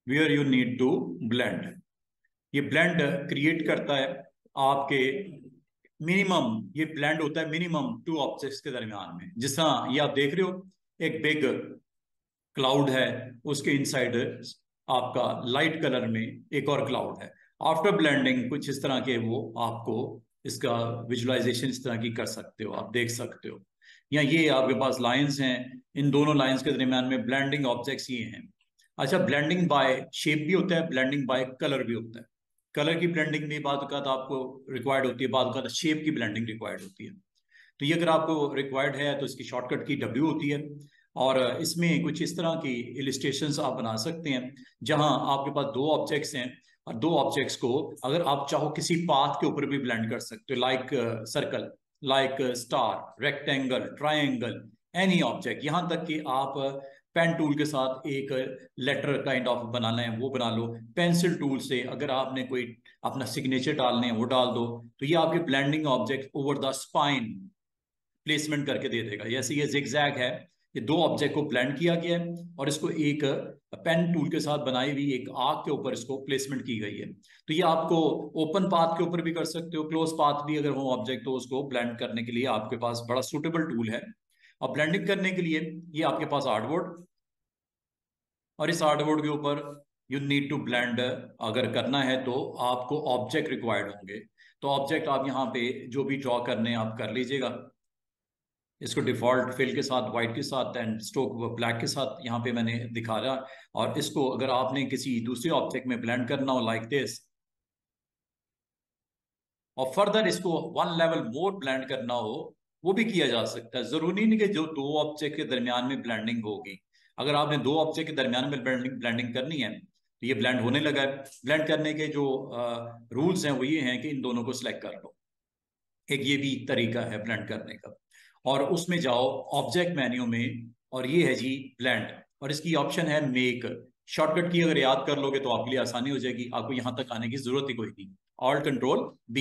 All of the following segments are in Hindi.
Where you need to blend. ये ब्लेंड क्रिएट करता है आपके मिनिमम, ये ब्लेंड होता है मिनिमम टू ऑब्जेक्ट्स के दरमियान में। जिस तरह ये आप देख रहे हो, एक बिग क्लाउड है, उसके इनसाइड आपका लाइट कलर में एक और क्लाउड है। आफ्टर ब्लेंडिंग कुछ इस तरह के वो आपको इसका विजुअलाइजेशन इस तरह की कर सकते हो, आप देख सकते हो। या ये आपके पास लाइंस हैं, इन दोनों लाइंस के दरमियान में ब्लेंडिंग ऑब्जेक्ट्स ये हैं। अच्छा, ब्लेंडिंग बाय शेप भी होता है, ब्लेंडिंग बाय कलर भी होता है। कलर की ब्लेंडिंग भी बाद आपको रिक्वायर्ड होती है, बाद शेप की ब्लेंडिंग रिक्वायर्ड होती है। तो ये अगर आपको रिक्वायर्ड है तो इसकी शॉर्टकट की डब्ल्यू होती है। और इसमें कुछ इस तरह की इलिस्ट्रेशंस आप बना सकते हैं जहां आपके पास दो ऑब्जेक्ट्स हैं, और दो ऑब्जेक्ट्स को अगर आप चाहो किसी पाथ के ऊपर भी ब्लेंड कर सकते हो, like circle, like star, rectangle, triangle, any object. यहां तक कि आप पेन टूल के साथ एक लेटर काइंड ऑफ बनाना है वो बना लो। पेंसिल टूल से अगर आपने कोई अपना सिग्नेचर डालने हैं वो डाल दो। तो ये आपके blending object over the spine placement करके दे देगा। जैसे ये जिगजैग है, ये दो ऑब्जेक्ट को ब्लेंड किया गया है और इसको एक पेन टूल के साथ बनाई हुई एक आर्क के ऊपर इसको प्लेसमेंट की गई है। तो ये आपको ओपन पाथ के ऊपर भी कर सकते हो, क्लोज पाथ भी अगर हो ऑब्जेक्ट तो उसको ब्लेंड करने के लिए आपके पास बड़ा सुटेबल टूल है। और ब्लेंडिंग करने के लिए ये आपके पास आर्टबोर्ड, और इस आर्टबोर्ड के ऊपर यू नीड टू ब्लेंड अगर करना है तो आपको ऑब्जेक्ट रिक्वायर्ड होंगे। तो ऑब्जेक्ट आप यहाँ पे जो भी ड्रॉ करने आप कर लीजिएगा। इसको डिफॉल्ट फिल के साथ, वाइट के साथ एंड स्ट्रोक ब्लैक के साथ यहाँ पे मैंने दिखा रहा। और इसको अगर आपने किसी दूसरे ऑब्जेक्ट में ब्लेंड करना हो लाइक दिस, और फर्दर इसको वन लेवल मोर ब्लेंड करना हो, वो भी किया जा सकता है। जरूरी नहीं कि जो दो ऑब्जेक्ट के दरमियान में ब्लेंडिंग होगी। अगर आपने दो ऑब्जेक्ट के दरमियान में ब्लेंडिंग करनी है तो ये ब्लेंड होने लगा है। ब्लेंड करने के जो रूल्स हैं वो ये हैं कि इन दोनों को सिलेक्ट कर लो। एक ये भी तरीका है ब्लेंड करने का। और उसमें जाओ ऑब्जेक्ट मेन्यू में, और ये है जी ब्लेंड, और इसकी ऑप्शन है मेक। शॉर्टकट की अगर याद कर लोगे तो आपके लिए आसानी हो जाएगी, आपको यहां तक आने की जरूरत ही कोई नहीं। ऑल्ट कंट्रोल बी,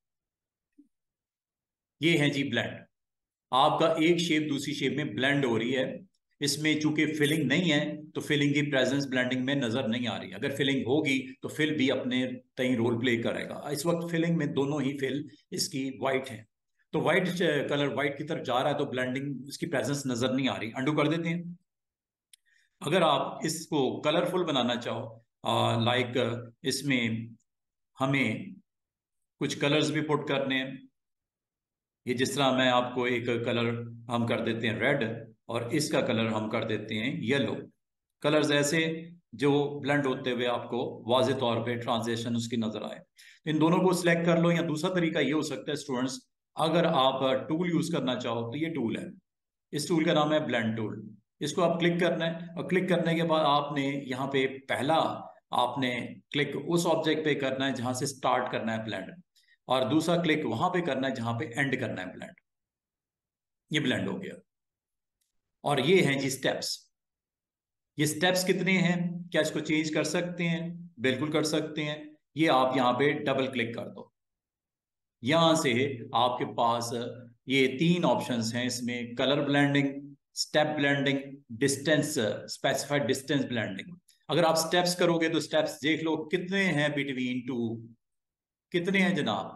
ये है जी ब्लेंड। आपका एक शेप दूसरी शेप में ब्लेंड हो रही है। इसमें चूंकि फिलिंग नहीं है तो फिलिंग की प्रेजेंस ब्लेंडिंग में नजर नहीं आ रही। अगर फिलिंग होगी तो फिल भी अपने तय रोल प्ले करेगा। इस वक्त फिलिंग में दोनों ही फिल इसकी वाइट है, तो वाइट कलर वाइट की तरफ जा रहा है, तो ब्लेंडिंग इसकी प्रेजेंस नजर नहीं आ रही। अंडू कर देते हैं। अगर आप इसको कलरफुल बनाना चाहो, लाइक इसमें हमें कुछ कलर्स भी पुट करने हैं। ये जिस तरह मैं आपको एक कलर हम कर देते हैं रेड, और इसका कलर हम कर देते हैं येलो। कलर्स ऐसे जो ब्लेंड होते हुए आपको वाजे तौर पे ट्रांसलेशन उसकी नजर आए। तो इन दोनों को सिलेक्ट कर लो। या दूसरा तरीका ये हो सकता है स्टूडेंट्स, अगर आप टूल यूज करना चाहो तो ये टूल है, इस टूल का नाम है ब्लेंड टूल। इसको आप क्लिक करना है, और क्लिक करने के बाद आपने यहाँ पे पहला आपने क्लिक उस ऑब्जेक्ट पे करना है जहां से स्टार्ट करना है ब्लेंड, और दूसरा क्लिक वहां पे करना है जहां पे एंड करना है ब्लेंड। ये ब्लेंड हो गया। और ये हैं जी स्टेप्स। ये स्टेप्स कितने हैं, क्या इसको चेंज कर सकते हैं? बिल्कुल कर सकते हैं। ये आप यहाँ पे डबल क्लिक कर दो, यहां से आपके पास ये तीन ऑप्शंस हैं इसमें, colour blending, step blending, distance specified distance blending. अगर आप स्टेप्स करोगे तो स्टेप्स देख लो कितने हैं बिटवीन टू, कितने हैं जनाब?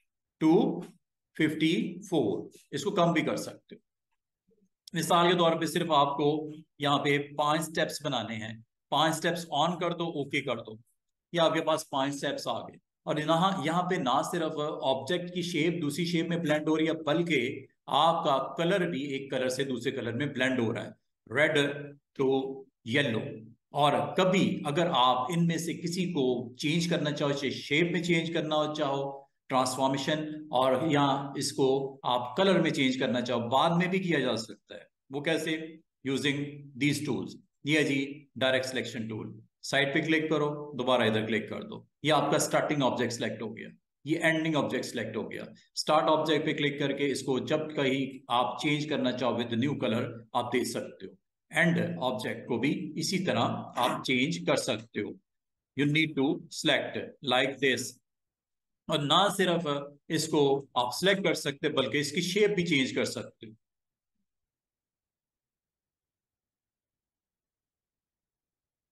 254। इसको कम भी कर सकते हो। मिसाल के तौर पे सिर्फ आपको यहाँ पे 5 स्टेप्स बनाने हैं। 5 स्टेप्स ऑन कर दो, ओके कर दो, ये आपके पास 5 स्टेप्स आ गए। और यहाँ यहाँ पे ना सिर्फ ऑब्जेक्ट की शेप दूसरी शेप में ब्लेंड हो रही है, बल्कि आपका कलर भी एक कलर से दूसरे कलर में ब्लेंड हो रहा है, रेड टू येलो। और कभी अगर आप इनमें से किसी को चेंज करना चाहो, चाहे शेप में चेंज करना हो चाहो, ट्रांसफॉर्मेशन, और या इसको आप कलर में चेंज करना चाहो, बाद में भी किया जा सकता है। वो कैसे? Using these tools. ये है जी डायरेक्ट सिलेक्शन टूल। साइड पे क्लिक करो, दोबारा इधर क्लिक कर दो, ये आपका स्टार्टिंग ऑब्जेक्ट सेलेक्ट हो गया, ये एंडिंग ऑब्जेक्ट सेलेक्ट हो गया। स्टार्ट ऑब्जेक्ट पे क्लिक करके इसको जब कहीं आप चेंज करना चाहो विद न्यू कलर आप दे सकते हो। एंड ऑब्जेक्ट को भी इसी तरह आप चेंज कर सकते हो। You need to select like this. और ना सिर्फ इसको आप सिलेक्ट कर सकते बल्कि इसकी शेप भी चेंज कर सकते हो।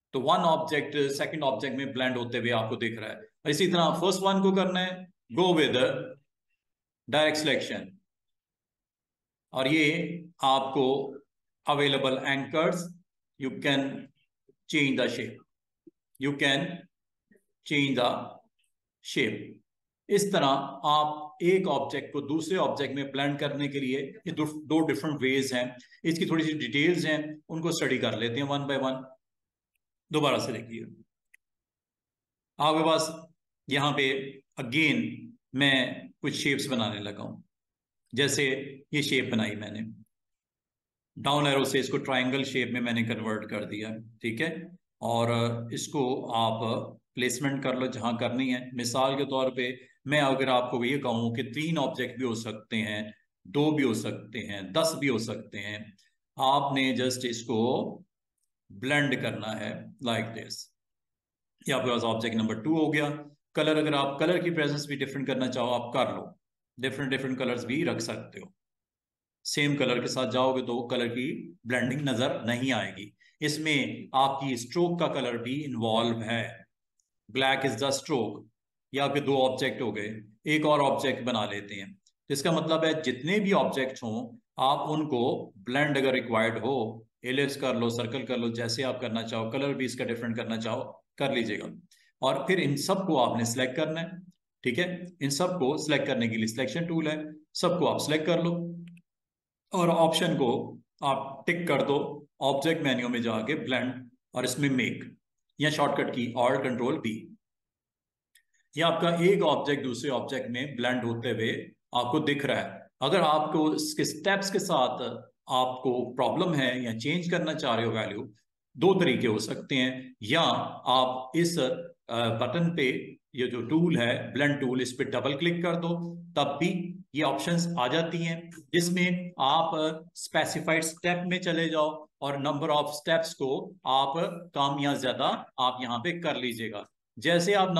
तो वन ऑब्जेक्ट सेकंड ऑब्जेक्ट में ब्लेंड होते हुए आपको दिख रहा है। इसी तरह फर्स्ट वन को करना है, गो विद डायरेक्ट सिलेक्शन, और ये आपको available anchors, you can change the shape, you can change the shape. इस तरह आप एक ऑब्जेक्ट को दूसरे ऑब्जेक्ट में ब्लेंड करने के लिए ये दो डिफरेंट वेज हैं। इसकी थोड़ी सी डिटेल्स हैं, उनको स्टडी कर लेते हैं वन बाय वन। दोबारा से देखिए, आपके पास यहाँ पे अगेन मैं कुछ शेप्स बनाने लगा हूं। जैसे ये शेप बनाई मैंने, डाउन एरो से इसको ट्रायंगल शेप में मैंने कन्वर्ट कर दिया, ठीक है। और इसको आप प्लेसमेंट कर लो जहां करनी है। मिसाल के तौर पे मैं अगर आपको ये कहूं कि 3 ऑब्जेक्ट भी हो सकते हैं, 2 भी हो सकते हैं, 10 भी हो सकते हैं, आपने जस्ट इसको ब्लेंड करना है लाइक दिस। ये आपके पास ऑब्जेक्ट नंबर 2 हो गया। कलर, अगर आप कलर की प्रेजेंस भी डिफरेंट करना चाहो आप कर लो, डिफरेंट डिफरेंट कलर्स भी रख सकते हो। सेम कलर के साथ जाओगे तो कलर की ब्लेंडिंग नजर नहीं आएगी। इसमें आपकी स्ट्रोक का कलर भी इन्वॉल्व है। Black is the stroke. ये आपके 2 ऑब्जेक्ट हो गए। एक और ऑब्जेक्ट बना लेते हैं। तो इसका मतलब है जितने भी ऑब्जेक्ट हों आप उनको ब्लेंड अगर रिक्वायर्ड हो, एलिप्स कर लो, सर्कल कर लो, जैसे आप करना चाहो, कलर भी इसका डिफरेंट करना चाहो कर लीजिएगा। और फिर इन सबको आपने सिलेक्ट करना है, ठीक है। इन सबको सिलेक्ट करने के लिए सिलेक्शन टूल है, सबको आप सिलेक्ट कर लो और ऑप्शन को आप टिक कर दो ऑब्जेक्ट मेन्यू में जाके ब्लेंड, और इसमें मेक या शॉर्टकट की ऑल्ट कंट्रोल बी। ये आपका एक ऑब्जेक्ट दूसरे ऑब्जेक्ट में ब्लेंड होते हुए आपको दिख रहा है। अगर आपको इसके स्टेप्स के साथ आपको प्रॉब्लम है या चेंज करना चाह रहे हो वैल्यू, 2 तरीके हो सकते हैं। या आप इस बटन पे, ये जो टूल है ब्लेंड टूल, इस पे डबल क्लिक कर दो, तब भी ये ऑप्शंस आ जाती हैं, जिसमें आप स्पेसिफाइड स्टेप में चले जाओ और नंबर ऑफ स्टेप्स को आप कम या ज्यादा आप यहाँ पे कर लीजिएगा। जैसे आप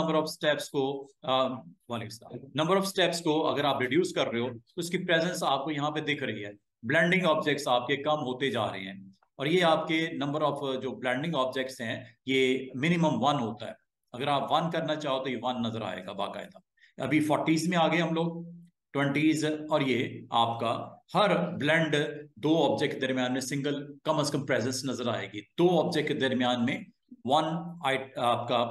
नंबर ऑफ स्टेप्स को अगर आप रिड्यूस कर रहे हो तो उसकी प्रेजेंस आपको यहाँ पे दिख रही है। ब्लेंडिंग ऑब्जेक्ट्स आपके कम होते जा रहे हैं, और ये आपके नंबर ऑफ जो ब्लेंडिंग ऑब्जेक्ट्स हैं ये मिनिमम 1 होता है। अगर आप 1 करना चाहो तो ये 1 नजर आएगा बाकायदा। अभी 40s में आ गए हम लोग, 20s, और ये आपका हर ब्लेंड 2 ऑब्जेक्ट के दरमियान में सिंगल कम से कम प्रेजेंस नजर आएगी। 2 ऑब्जेक्ट के दरमियान में 1 आपका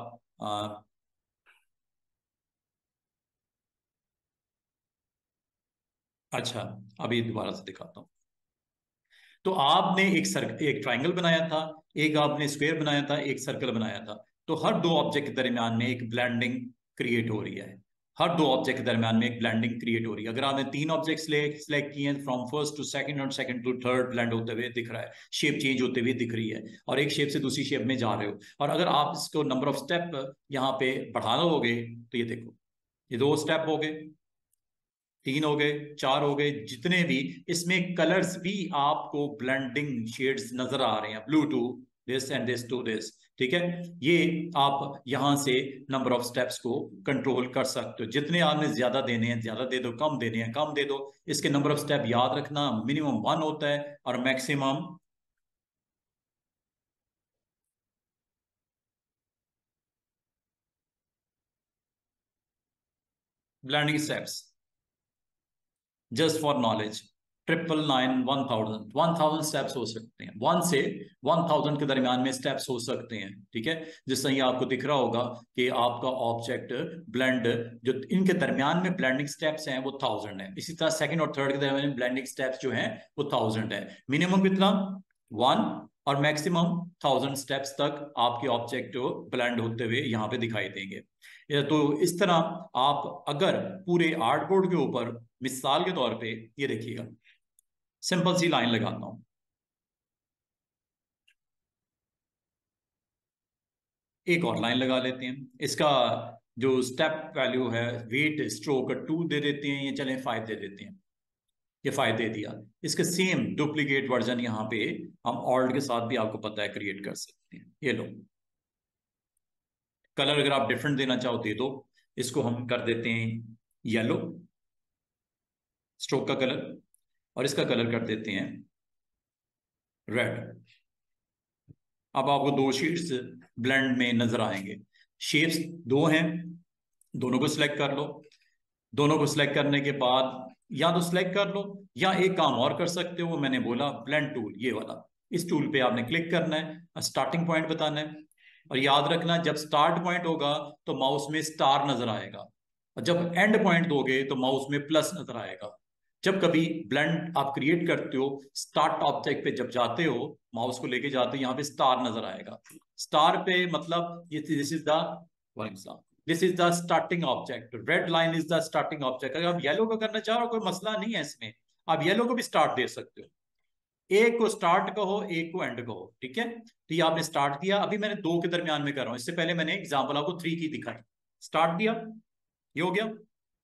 अच्छा, अभी दोबारा से दिखाता हूं। तो आपने एक ट्राइंगल बनाया था, एक आपने स्क्वायर बनाया था, एक सर्कल बनाया था। तो हर 2 ऑब्जेक्ट के दरमियान में एक ब्लेंडिंग क्रिएट हो रही है। हर 2 ऑब्जेक्ट के दरमियान में एक ब्लेंडिंग क्रिएट हो रही है। अगर आपने 3 ऑब्जेक्ट सेलेक्ट किए हैं, फ्रॉम फर्स्ट टू सेकंड और सेकंड टू थर्ड ब्लेंड होते हुए दिख रहा है, शेप चेंज होते हुए दिख रही है, और एक शेप से दूसरी शेप में जा रहे हो। और अगर आप इसको नंबर ऑफ स्टेप यहाँ पे बढ़ाना होगे तो ये देखो, ये 2 स्टेप हो गए, 3 हो गए, 4 हो गए, जितने भी इसमें कलर्स भी आपको ब्लेंडिंग शेड्स नजर आ रहे हैं, blue to this and this to this, ठीक है। ये आप यहां से नंबर ऑफ स्टेप्स को कंट्रोल कर सकते हो। जितने आपने ज्यादा देने हैं ज्यादा दे दो, कम देने हैं कम दे दो। इसके नंबर ऑफ स्टेप याद रखना, मिनिमम 1 होता है और maximum blending steps. Just for knowledge, 999 1000 steps हो सकते हैं, 1 से 1000 के दरमियान में स्टेप्स हो सकते हैं, ठीक है। जिस तरह ये आपको दिख रहा होगा कि आपका ऑब्जेक्ट ब्लेंड, जो इनके दरमियान में ब्लेंडिंग स्टेप्स हैं वो 1000 है। इसी तरह सेकंड और थर्ड के दरमियान में ब्लेंडिंग स्टेप्स जो हैं वो 1000 है। मिनिमम कितना, 1, और मैक्सिमम 1000 स्टेप्स तक आपके ऑब्जेक्ट ब्लेंड होते हुए यहाँ पे दिखाई देंगे। तो इस तरह आप अगर पूरे आर्टबोर्ड के ऊपर, मिसाल के तौर पे ये देखिएगा, सिंपल सी लाइन लगाता हूं, एक और लाइन लगा लेते हैं। इसका जो स्टेप वैल्यू है, वेट स्ट्रोक 2 दे देते हैं, ये चलें 5 दे देते हैं। ये 5 दे दिया। इसके सेम डुप्लीकेट वर्जन यहाँ पे हम ऑल्ट के साथ भी आपको पता है क्रिएट कर सकते हैं। ये लो, कलर अगर आप डिफरेंट देना चाहो दे दो। इसको हम कर देते हैं येलो, स्ट्रोक का कलर, और इसका कलर कर देते हैं रेड। अब आपको दो शेड्स ब्लेंड में नजर आएंगे। शेप्स दो हैं, दोनों को सिलेक्ट कर लो। दोनों को सिलेक्ट करने के बाद या तो सिलेक्ट कर लो, या एक काम और कर सकते हो, वो मैंने बोला ब्लेंड टूल, ये वाला। इस टूल पे आपने क्लिक करना है, स्टार्टिंग पॉइंट बताना है, और याद रखना जब स्टार्ट पॉइंट होगा तो माउस में स्टार नजर आएगा, और जब एंड पॉइंट दोगे तो माउस में प्लस नजर आएगा। जब कभी ब्लेंड आप क्रिएट करते हो, स्टार्ट ऑब्जेक्ट पे जब जाते हो, माउस को लेके जाते हो, यहाँ पे स्टार नजर आएगा। स्टार पे मतलब ये this is the, for example this is the starting object, red line is the starting object. अगर आप येलो को करना चाह रहे हो, कोई मसला नहीं है इसमें, आप येलो को भी स्टार्ट दे सकते हो। एक को स्टार्ट कहो, एक को एंड कहो, ठीक है। तो ये आपने स्टार्ट दिया, अभी मैंने दो के दरमियान में कर रहा हूं, इससे पहले मैंने एग्जाम्पल आपको 3 की दिखाई। स्टार्ट दिया, ये हो गया,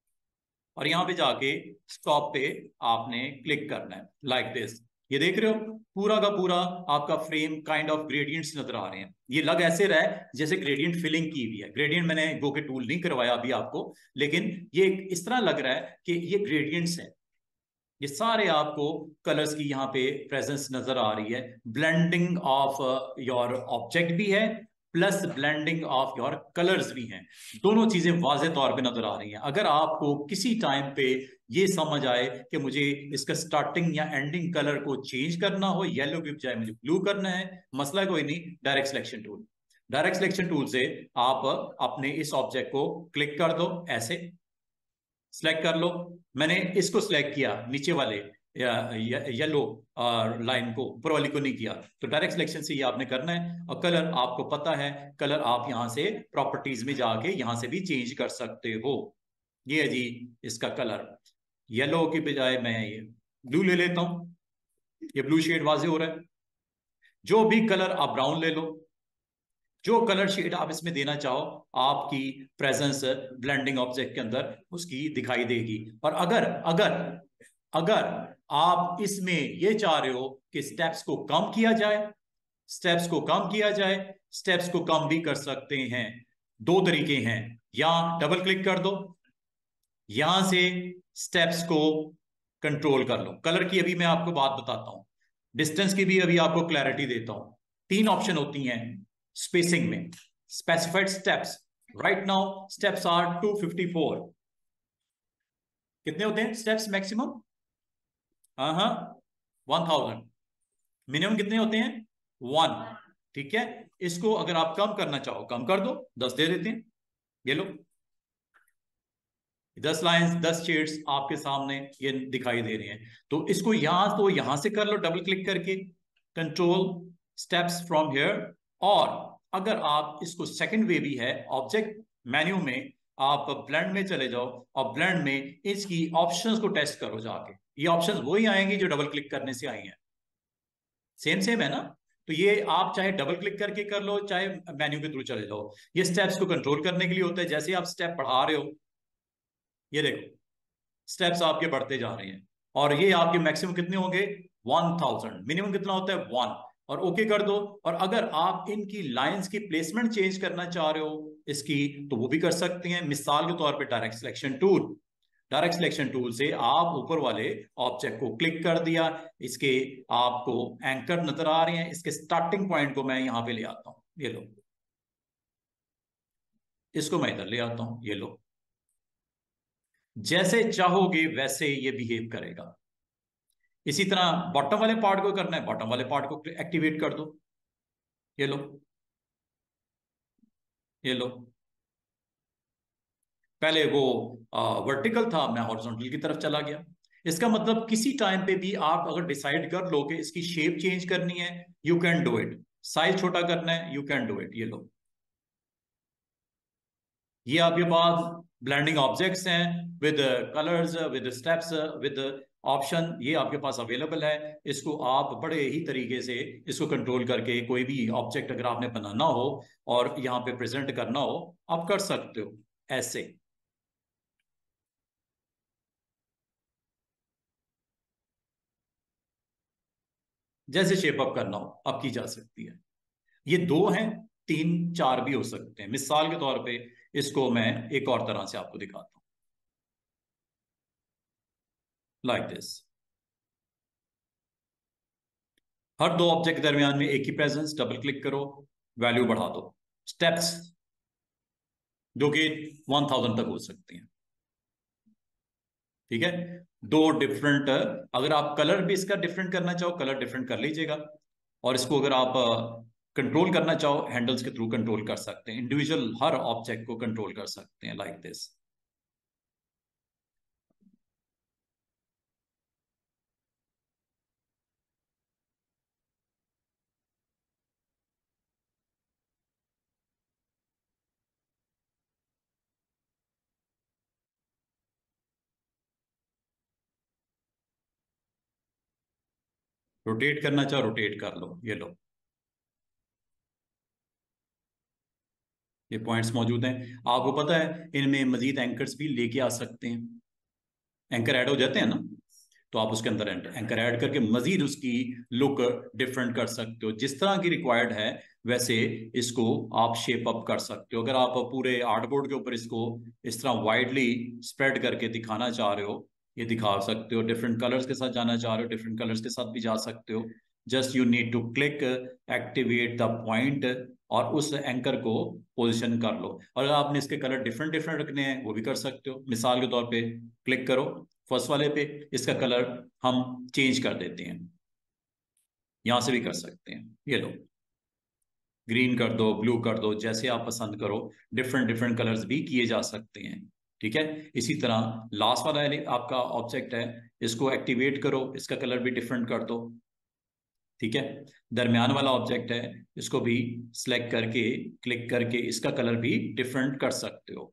और यहां पे जाके स्टॉप पे आपने क्लिक करना है, लाइक दिस। ये देख रहे हो पूरा का पूरा आपका फ्रेम काइंड ऑफ ग्रेडियंट्स नजर आ रहे हैं। ये लग ऐसे रहा है जैसे ग्रेडियंट फिलिंग की हुई है। ग्रेडियंट मैंने गो के टूल नहीं करवाया अभी आपको, लेकिन ये इस तरह लग रहा है कि ये ग्रेडियंट्स है। ये सारे आपको कलर्स की यहाँ पे प्रेजेंस नजर आ रही है। ब्लेंडिंग ऑफ योर ऑब्जेक्ट भी है, plus blending of your colours भी हैं। दोनों चीजें वाजे तौर पे नजर आ रही हैं। अगर आपको किसी टाइम पे ये समझ आए कि मुझे इसका स्टार्टिंग या एंडिंग कलर को चेंज करना हो, येलो की बजाय मुझे ब्लू करना है, मसला कोई नहीं, direct selection tool. Direct selection tool से आप अपने इस ऑब्जेक्ट को क्लिक कर दो, ऐसे सिलेक्ट कर लो। मैंने इसको सिलेक्ट किया, नीचे वाले येलो लाइन को, ऊपर वाली को नहीं किया। तो डायरेक्ट सिलेक्शन से ये आपने करना है। और कलर आपको पता है, कलर आप यहां से प्रॉपर्टीज में जाके यहां से भी चेंज कर सकते हो। ये है जी इसका कलर। येलो की बजाय मैं ये ब्लू ले लेता हूं, ये ब्लू शेड वाजे हो रहा है। जो भी कलर आप ब्राउन ले लो, जो कलर शेड आप इसमें देना चाहो, आपकी प्रेजेंस ब्लेंडिंग ऑब्जेक्ट के अंदर उसकी दिखाई देगी। और अगर अगर अगर आप इसमें ये चाह रहे हो कि स्टेप्स को कम किया जाए, स्टेप्स को कम किया जाए, स्टेप्स को कम भी कर सकते हैं। दो तरीके हैं, या डबल क्लिक कर दो, यहां से स्टेप्स को कंट्रोल कर लो। कलर की अभी मैं आपको बात बताता हूं, डिस्टेंस की भी अभी आपको क्लैरिटी देता हूं। तीन ऑप्शन होती हैं स्पेसिंग में, specified steps. Right now steps are 254। कितने होते हैं स्टेप्स मैक्सिमम? हाँ हाँ, 1000। मिनिमम कितने होते हैं? 1। ठीक है, इसको अगर आप कम करना चाहो, कम कर दो, 10 दे देते हैं। ये लो, 10 लाइंस, 10 शेड्स आपके सामने ये दिखाई दे रहे हैं। तो इसको यहां तो यहां से कर लो डबल क्लिक करके, कंट्रोल स्टेप्स फ्रॉम हियर। और अगर आप इसको सेकंड वे भी है, ऑब्जेक्ट मेन्यू में आप ब्लेंड में चले जाओ, और ब्लेंड में इसकी ऑप्शंस को टेस्ट करो जाके। ये ऑप्शंस वही आएंगी जो डबल क्लिक करने से आई हैं, सेम सेम है ना। तो ये आप चाहे डबल क्लिक करके कर लो, चाहे मेन्यू के थ्रू चले जाओ। ये स्टेप्स को कंट्रोल करने के लिए होता है। जैसे आप स्टेप बढ़ा रहे हो, ये देखो स्टेप्स आपके बढ़ते जा रहे हैं, और ये आपके मैक्सिमम कितने होंगे? 1000। मिनिमम कितना होता है? 1। और ओके कर दो। और अगर आप इनकी लाइंस की प्लेसमेंट चेंज करना चाह रहे हो इसकी, तो वो भी कर सकते हैं। मिसाल के तौर पे direct selection tool, direct selection tool से आप ऊपर वाले ऑब्जेक्ट को क्लिक कर दिया, इसके आपको एंकर नजर आ रहे हैं, इसके स्टार्टिंग पॉइंट को मैं यहां पे ले आता हूं, ये लो, इसको मैं इधर ले आता हूं, ये लो। जैसे चाहोगे वैसे ये बिहेव करेगा। इसी तरह बॉटम वाले पार्ट को करना है, बॉटम वाले पार्ट को एक्टिवेट कर दो, ये लो, ये लो। पहले वो वर्टिकल था, मैं हॉरिजॉन्टल की तरफ चला गया। इसका मतलब किसी टाइम पे भी आप अगर डिसाइड कर लो कि इसकी शेप चेंज करनी है, you can do it. Size छोटा करना है, यू कैन डू इट, ये लो। ये आपके पास ब्लेंडिंग ऑब्जेक्ट्स हैं with colours, with steps, with option, ये आपके पास अवेलेबल है। इसको आप बड़े ही तरीके से इसको कंट्रोल करके कोई भी ऑब्जेक्ट अगर आपने बनाना हो और यहाँ पे प्रेजेंट करना हो, आप कर सकते हो ऐसे। जैसे शेप अप करना हो अब की जा सकती है। ये दो हैं, तीन चार भी हो सकते हैं। मिसाल के तौर पे इसको मैं एक और तरह से आपको दिखाता हूं, लाइक दिस। हर दो ऑब्जेक्ट के दरमियान में एक ही प्रेजेंस, डबल क्लिक करो, वैल्यू बढ़ा दो। स्टेप्स जो कि 1000 तक हो सकती हैं। ठीक है, दो डिफरेंट, अगर आप कलर भी इसका डिफरेंट करना चाहो, कलर डिफरेंट कर लीजिएगा। और इसको अगर आप कंट्रोल करना चाहो, हैंडल्स के थ्रू कंट्रोल कर सकते हैं, इंडिविजुअल हर ऑब्जेक्ट को कंट्रोल कर सकते हैं लाइक दिस। रोटेट करना चाहो रोटेट कर लो, ये लो, ये पॉइंट्स मौजूद हैं। आपको पता है इनमें मजीद एंकर्स भी लेके आ सकते हैं, एंकर ऐड हो जाते हैं ना, तो आप उसके अंदर एंकर ऐड करके मजीद उसकी लुक डिफरेंट कर सकते हो, जिस तरह की रिक्वायर्ड है वैसे इसको आप शेप अप कर सकते हो। अगर आप पूरे आर्टबोर्ड के ऊपर इसको इस तरह वाइडली स्प्रेड करके दिखाना चाह रहे हो, ये दिखा सकते हो। डिफरेंट कलर्स के साथ जाना चाह रहे हो, डिफरेंट कलर्स के साथ भी जा सकते हो। Just you need to click, activate the point, और उस एंकर को पोजिशन कर लो। और अगर आपने इसके कलर डिफरेंट डिफरेंट रखने हैं वो भी कर सकते हो। मिसाल के तौर पे क्लिक करो फर्स्ट वाले पे, इसका कलर हम चेंज कर देते हैं, यहां से भी कर सकते हैं। ये लो, ग्रीन कर दो, ब्लू कर दो, जैसे आप पसंद करो। डिफरेंट डिफरेंट कलर्स भी किए जा सकते हैं। ठीक है, इसी तरह लास्ट वाला आपका ऑब्जेक्ट है, इसको एक्टिवेट करो, इसका कलर भी डिफरेंट कर दो। ठीक है, दरमियान वाला ऑब्जेक्ट है, इसको भी सिलेक्ट करके क्लिक करके इसका कलर भी डिफरेंट कर सकते हो।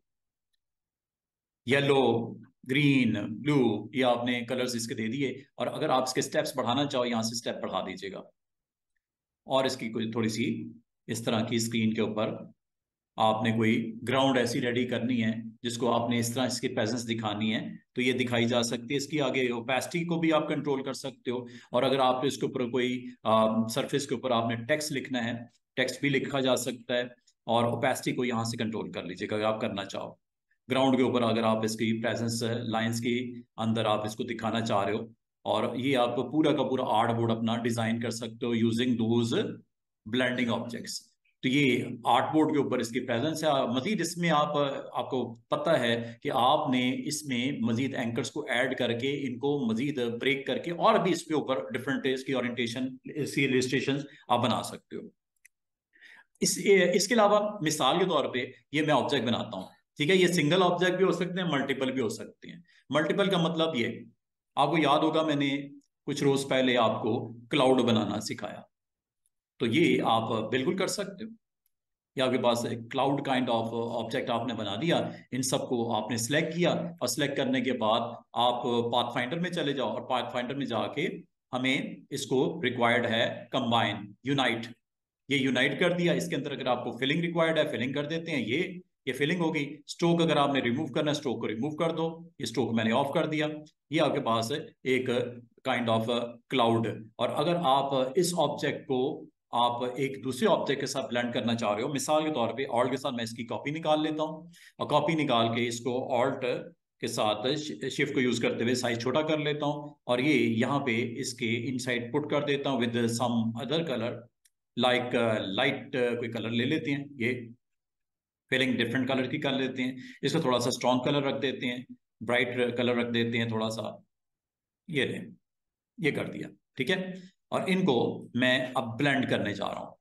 येलो, ग्रीन, ब्लू, ये आपने कलर्स इसके दे दिए। और अगर आप इसके स्टेप्स बढ़ाना चाहो, यहां से स्टेप बढ़ा दीजिएगा, और इसकी कोई थोड़ी सी इस तरह की स्क्रीन के ऊपर आपने कोई ग्राउंड ऐसी रेडी करनी है जिसको आपने इस तरह इसकी प्रेजेंस दिखानी है, तो ये दिखाई जा सकती है। इसकी आगे ओपेसिटी को भी आप कंट्रोल कर सकते हो। और अगर आप इसके ऊपर कोई सरफेस के ऊपर आपने टेक्स्ट लिखना है, टेक्स्ट भी लिखा जा सकता है। और ओपेसिटी को यहाँ से कंट्रोल कर लीजिएगा अगर आप करना चाहो। ग्राउंड के ऊपर अगर आप इसकी प्रेजेंस लाइंस के अंदर आप इसको दिखाना चाह रहे हो, और ये आप पूरा का पूरा आर्ट बोर्ड अपना डिजाइन कर सकते हो यूजिंग दोज ब्लेंडिंग ऑब्जेक्ट्स। तो ये आर्ट बोर्ड के ऊपर इसकी प्रेजेंस है। मजीद इसमें आप, आपको पता है कि आपने इसमें मजीद एंकर्स को ऐड करके इनको मजीद ब्रेक करके और भी इसके ऊपर डिफरेंट इसकी ओरिएंटेशन, इसकी इलस्ट्रेशन आप बना सकते हो। इसके अलावा मिसाल के तौर पे ये मैं ऑब्जेक्ट बनाता हूँ। ठीक है, ये सिंगल ऑब्जेक्ट भी हो सकते हैं, मल्टीपल भी हो सकते हैं। मल्टीपल का मतलब ये, आपको याद होगा मैंने कुछ रोज पहले आपको क्लाउड बनाना सिखाया, तो ये आप बिल्कुल कर सकते हो। या आपके पास एक क्लाउड काइंड ऑफ ऑब्जेक्ट आपने बना दिया, इन सबको आपने सिलेक्ट किया, और सिलेक्ट करने के बाद आप पाथफाइंडर में चले जाओ, और पाथफाइंडर में जाके हमें इसको रिक्वायर्ड है कंबाइन, यूनाइट। ये यूनाइट कर दिया, इसके अंदर अगर आपको फिलिंग रिक्वायर्ड है फिलिंग कर देते हैं, ये फिलिंग होगी। स्ट्रोक अगर आपने रिमूव करना है, स्ट्रोक को रिमूव कर दो, ये स्ट्रोक मैंने ऑफ कर दिया। ये आपके पास एक काइंड ऑफ क्लाउड। और अगर आप इस ऑब्जेक्ट को आप एक दूसरे ऑब्जेक्ट के साथ ब्लेंड करना चाह रहे हो, मिसाल के तौर पे ऑल्ट के साथ मैं इसकी कॉपी निकाल लेता हूँ, और कॉपी निकाल के इसको ऑल्ट के साथ शिफ्ट को यूज करते हुए साइज छोटा कर लेता हूँ, और ये यहाँ पे इसके इनसाइड पुट कर देता हूँ with some other colour, like light कोई कलर ले लेते हैं, ये फिलिंग डिफरेंट कलर की कर लेते हैं, इसको थोड़ा सा स्ट्रॉन्ग कलर रख देते हैं, ब्राइट कलर रख देते हैं थोड़ा सा, ये ले, ये कर दिया। ठीक है, और इनको मैं अब ब्लेंड करने जा रहा हूं।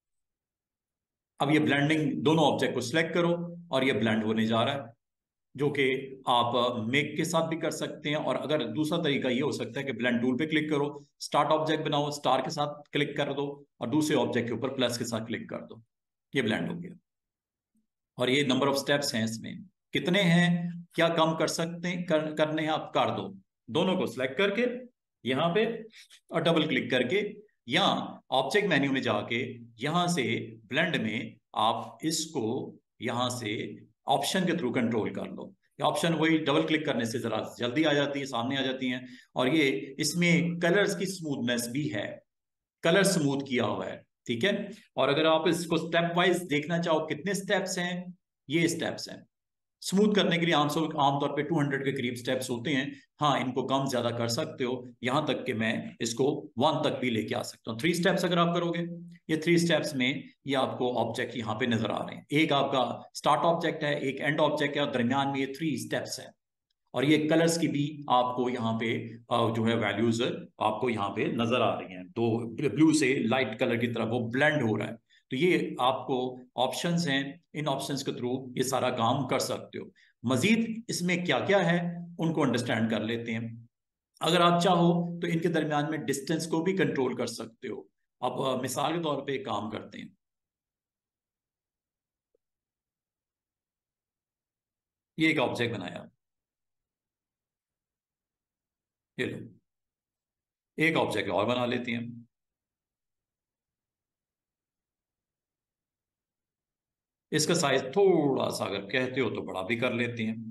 अब ये ब्लेंडिंग, दोनों ऑब्जेक्ट को सिलेक्ट करो, और ये ब्लेंड होने जा रहा है, जो कि आप मेक के साथ भी कर सकते हैं। और अगर दूसरा तरीका ये हो सकता है कि ब्लेंड टूल पे क्लिक करो, स्टार्ट ऑब्जेक्ट बनाओ, स्टार के साथ क्लिक कर दो, और दूसरे ऑब्जेक्ट के ऊपर प्लस के साथ क्लिक कर दो, ये ब्लेंड हो गया। और ये नंबर ऑफ स्टेप्स हैं इसमें, कितने हैं, क्या कम कर सकते हैं, करने हैं आप कर दो। दोनों को सिलेक्ट करके यहाँ पे, और डबल क्लिक करके, या ऑब्जेक्ट मेन्यू में जाके यहां से ब्लेंड में आप इसको यहां से ऑप्शन के थ्रू कंट्रोल कर लो। ऑप्शन वही डबल क्लिक करने से जरा जल्दी आ जाती है, सामने आ जाती हैं। और ये इसमें कलर्स की स्मूथनेस भी है, कलर स्मूथ किया हुआ है। ठीक है, और अगर आप इसको स्टेप वाइज देखना चाहो कितने स्टेप्स हैं, ये स्टेप्स हैं। स्मूथ करने के लिए आमतौर पे 200 के करीब स्टेप्स होते हैं। हाँ, इनको कम ज्यादा कर सकते हो, यहां तक कि मैं इसको 1 तक भी लेके आ सकता हूँ। 3 स्टेप्स अगर आप करोगे, ये 3 स्टेप्स में ये आपको ऑब्जेक्ट यहाँ पे नजर आ रहे हैं। एक आपका स्टार्ट ऑब्जेक्ट है, एक एंड ऑब्जेक्ट है, और दरमियान में ये 3 स्टेप्स है। और ये कलर्स की भी आपको यहाँ पे जो है वैल्यूज आपको यहाँ पे नजर आ रही हैं। तो ब्लू से लाइट कलर की तरफ वो ब्लेंड हो रहा है। तो ये आपको ऑप्शंस हैं, इन ऑप्शंस के थ्रू ये सारा काम कर सकते हो। मजीद इसमें क्या क्या है उनको अंडरस्टैंड कर लेते हैं। अगर आप चाहो तो इनके दरमियान में डिस्टेंस को भी कंट्रोल कर सकते हो। अब मिसाल के तौर पे एक काम करते हैं। ये एक ऑब्जेक्ट बनाया, ये लो, एक ऑब्जेक्ट और बना लेते हैं। इसका साइज थोड़ा सा अगर कहते हो तो बड़ा भी कर लेते हैं।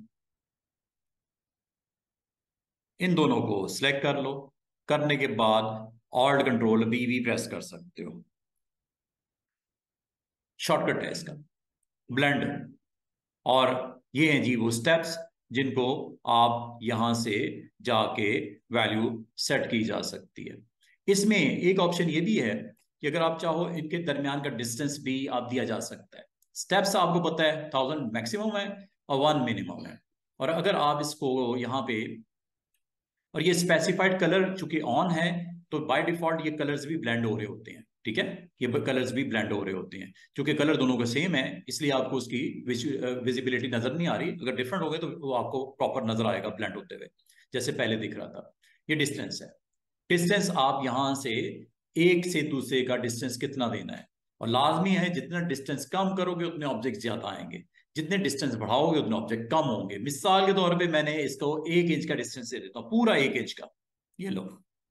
इन दोनों को सिलेक्ट कर लो। करने के बाद ऑल्ट कंट्रोल बी भी प्रेस कर सकते हो। शॉर्टकट है इसका, ब्लेंड। और ये हैं जी वो स्टेप्स जिनको आप यहां से जाके वैल्यू सेट की जा सकती है। इसमें एक ऑप्शन ये भी है कि अगर आप चाहो इनके दरमियान का डिस्टेंस भी आप दिया जा सकता है। स्टेप्स आपको पता है 1000 मैक्सिमम है और 1 मिनिमम है। और अगर आप इसको यहाँ पे, और ये स्पेसिफाइड कलर चूंकि ऑन है, तो बाय डिफॉल्ट ये कलर्स भी ब्लेंड हो रहे होते हैं। ठीक है, ये कलर्स भी ब्लेंड हो रहे होते हैं। क्योंकि कलर दोनों का सेम है, इसलिए आपको उसकी विजिबिलिटी नजर नहीं आ रही। अगर डिफरेंट हो गए तो वो आपको प्रॉपर नजर आएगा ब्लेंड होते हुए, जैसे पहले दिख रहा था। ये डिस्टेंस है। डिस्टेंस आप यहां से एक से दूसरे का डिस्टेंस कितना देना है। और लाजमी है जितना डिस्टेंस कम करोगे उतने ऑब्जेक्ट ज्यादा आएंगे, जितने डिस्टेंस बढ़ाओगे उतने ऑब्जेक्ट कम होंगे। मिसाल के तौर पे मैंने इसको 1 इंच का डिस्टेंस दे देता हूं, पूरा 1 इंच का। ये लो,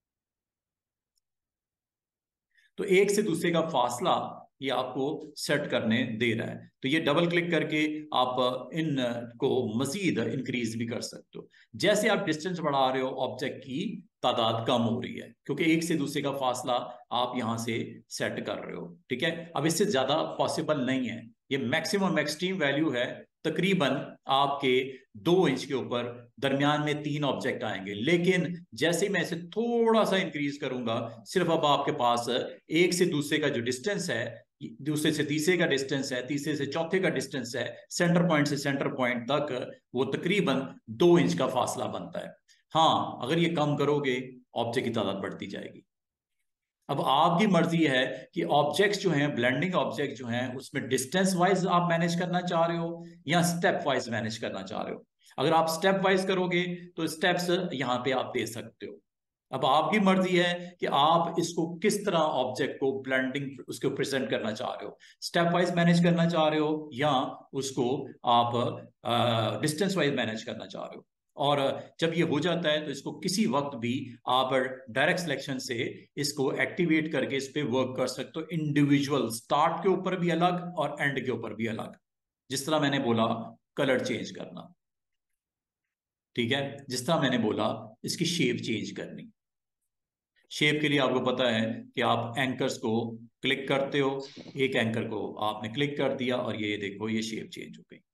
तो एक से दूसरे का फासला ये आपको सेट करने दे रहा है। तो ये डबल क्लिक करके आप इन को मजीद इंक्रीज भी कर सकते हो। जैसे आप डिस्टेंस बढ़ा रहे हो ऑब्जेक्ट की तादाद कम हो रही है, क्योंकि एक से दूसरे का फासला आप यहां से सेट कर रहे हो। ठीक है, अब इससे ज्यादा पॉसिबल नहीं है। ये मैक्सिमम एक्सट्रीम वैल्यू है। तकरीबन आपके 2 इंच के ऊपर दरमियान में 3 ऑब्जेक्ट आएंगे। लेकिन जैसे ही मैं इसे थोड़ा सा इंक्रीज करूंगा, सिर्फ अब आपके पास एक से दूसरे का जो डिस्टेंस है, दूसरे से तीसरे का डिस्टेंस है, तीसरे से चौथे का डिस्टेंस है, सेंटर पॉइंट से सेंटर पॉइंट तक वो तकरीबन 2 इंच का फासला बनता है। हाँ, अगर ये कम करोगे ऑब्जेक्ट की तादाद बढ़ती जाएगी। अब आपकी मर्जी है कि ऑब्जेक्ट्स जो हैं, ब्लेंडिंग ऑब्जेक्ट जो हैं, उसमें डिस्टेंस वाइज आप मैनेज करना चाह रहे हो या स्टेप वाइज मैनेज करना चाह रहे हो। अगर आप स्टेप वाइज करोगे तो स्टेप्स यहां पे आप दे सकते हो। अब आपकी मर्जी है कि आप इसको किस तरह ऑब्जेक्ट को ब्लेंडिंग उसको प्रेजेंट करना चाह रहे हो। स्टेप वाइज मैनेज करना चाह रहे हो या उसको आप डिस्टेंस वाइज मैनेज करना चाह रहे हो। और जब ये हो जाता है तो इसको किसी वक्त भी आप डायरेक्ट सिलेक्शन से इसको एक्टिवेट करके इस पे वर्क कर सकते हो। इंडिविजुअल स्टार्ट के ऊपर भी अलग और एंड के ऊपर भी अलग। जिस तरह मैंने बोला कलर चेंज करना, ठीक है, जिस तरह मैंने बोला इसकी शेप चेंज करनी। शेप के लिए आपको पता है कि आप एंकर्स को क्लिक करते हो। एक एंकर को आपने क्लिक कर दिया और ये देखो ये शेप चेंज हो गई।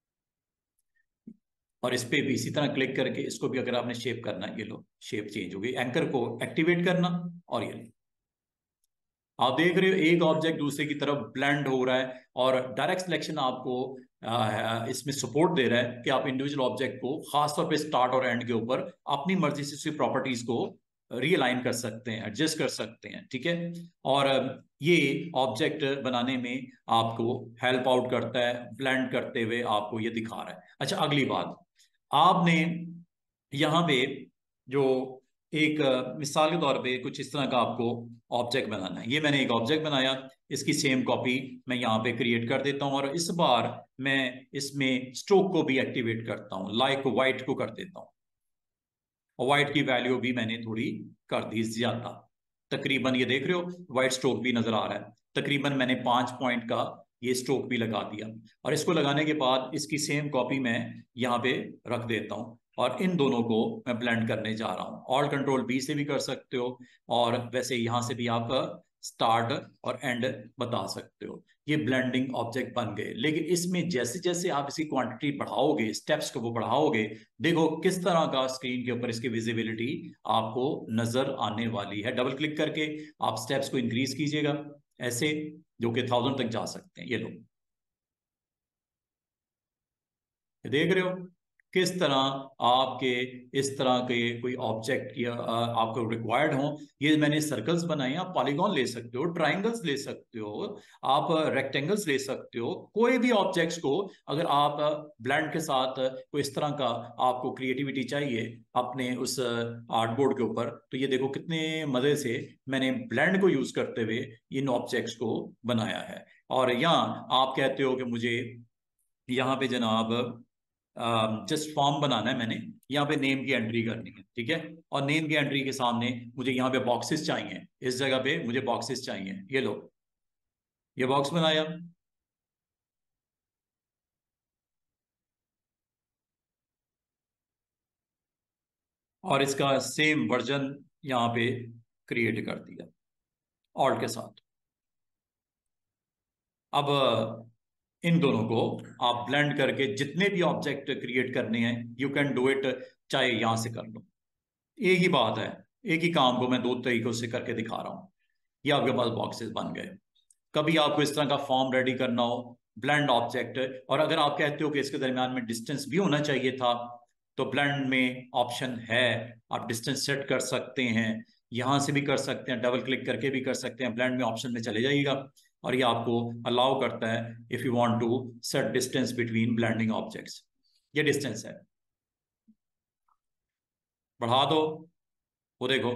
और इस पे भी इसी तरह क्लिक करके इसको भी अगर आपने शेप करना, ये लो शेप चेंज हो गई। एंकर को एक्टिवेट करना और ये लो, आप देख रहे हो एक ऑब्जेक्ट दूसरे की तरफ ब्लेंड हो रहा है। और डायरेक्ट सिलेक्शन आपको इसमें सपोर्ट दे रहा है कि आप इंडिविजुअल ऑब्जेक्ट को खासतौर पे स्टार्ट और एंड के ऊपर अपनी मर्जी से उसकी प्रॉपर्टीज को रीअलाइन कर सकते हैं, एडजस्ट कर सकते हैं। ठीक है, और ये ऑब्जेक्ट बनाने में आपको हेल्प आउट करता है, ब्लेंड करते हुए आपको ये दिखा रहा है। अच्छा, अगली बात, आपने यहाँ पे जो एक मिसाल के तौर पे कुछ इस तरह का आपको ऑब्जेक्ट बनाना है। ये मैंने एक ऑब्जेक्ट बनाया, इसकी सेम कॉपी मैं यहाँ पे क्रिएट कर देता हूँ। और इस बार मैं इसमें स्ट्रोक को भी एक्टिवेट करता हूँ, लाइक वाइट को कर देता हूँ। और वाइट की वैल्यू भी मैंने थोड़ी कर दी ज्यादा। तकरीबन ये देख रहे हो वाइट स्ट्रोक भी नजर आ रहा है। तकरीबन मैंने 5 पॉइंट का ये स्ट्रोक भी लगा दिया। और इसको लगाने के बाद इसकी सेम कॉपी मैं यहाँ पे रख देता हूँ। और इन दोनों को मैं ब्लेंड करने जा रहा हूँ। ऑल कंट्रोल बी से भी कर सकते हो, और वैसे यहाँ से भी आप स्टार्ट और एंड बता सकते हो। ये ब्लेंडिंग ऑब्जेक्ट बन गए। लेकिन इसमें जैसे जैसे आप इसकी क्वांटिटी बढ़ाओगे, स्टेप्स को वो बढ़ाओगे, देखो किस तरह का स्क्रीन के ऊपर इसकी विजिबिलिटी आपको नजर आने वाली है। डबल क्लिक करके आप स्टेप्स को इंक्रीज कीजिएगा ऐसे, जो कि 1000 तक जा सकते हैं। ये लो, ये देख रहे हो किस तरह आपके इस तरह के कोई ऑब्जेक्ट या आपको रिक्वायर्ड हो। ये मैंने सर्कल्स बनाए, आप पॉलीगॉन ले सकते हो, ट्राइंगल्स ले सकते हो, आप रेक्टेंगल्स ले सकते हो, कोई भी ऑब्जेक्ट्स को अगर आप ब्लेंड के साथ कोई इस तरह का आपको क्रिएटिविटी चाहिए अपने उस आर्टबोर्ड के ऊपर, तो ये देखो कितने मजे से मैंने ब्लेंड को यूज करते हुए इन ऑब्जेक्ट्स को बनाया है। और यहाँ आप कहते हो कि मुझे यहाँ पे जनाब जस्ट फॉर्म बनाना है, मैंने यहाँ पे नेम की एंट्री करनी है, ठीक है। और नेम की एंट्री के सामने मुझे यहाँ पे बॉक्सेस चाहिए, इस जगह पे मुझे बॉक्सेस चाहिए। ये लो, ये बॉक्स बनाया, और इसका सेम वर्जन यहाँ पे क्रिएट कर दिया ऑल्ट के साथ। अब इन दोनों को आप ब्लेंड करके जितने भी ऑब्जेक्ट क्रिएट करने हैं यू कैन डू इट, चाहे यहां से कर लो। एक ही बात है, एक ही काम को मैं दो तरीकों से करके दिखा रहा हूं। ये आपके पास बॉक्सेस बन गए। कभी आपको इस तरह का फॉर्म रेडी करना हो, ब्लेंड ऑब्जेक्ट, और अगर आप कहते हो कि इसके दरमियान में डिस्टेंस भी होना चाहिए था, तो ब्लेंड में ऑप्शन है, आप डिस्टेंस सेट कर सकते हैं। यहां से भी कर सकते हैं, डबल क्लिक करके भी कर सकते हैं, ब्लेंड में ऑप्शन में चले जाइएगा और ये आपको अलाउ करता है if you want to set distance between blending objects. ये डिस्टेंस है, बढ़ा दो, वो देखो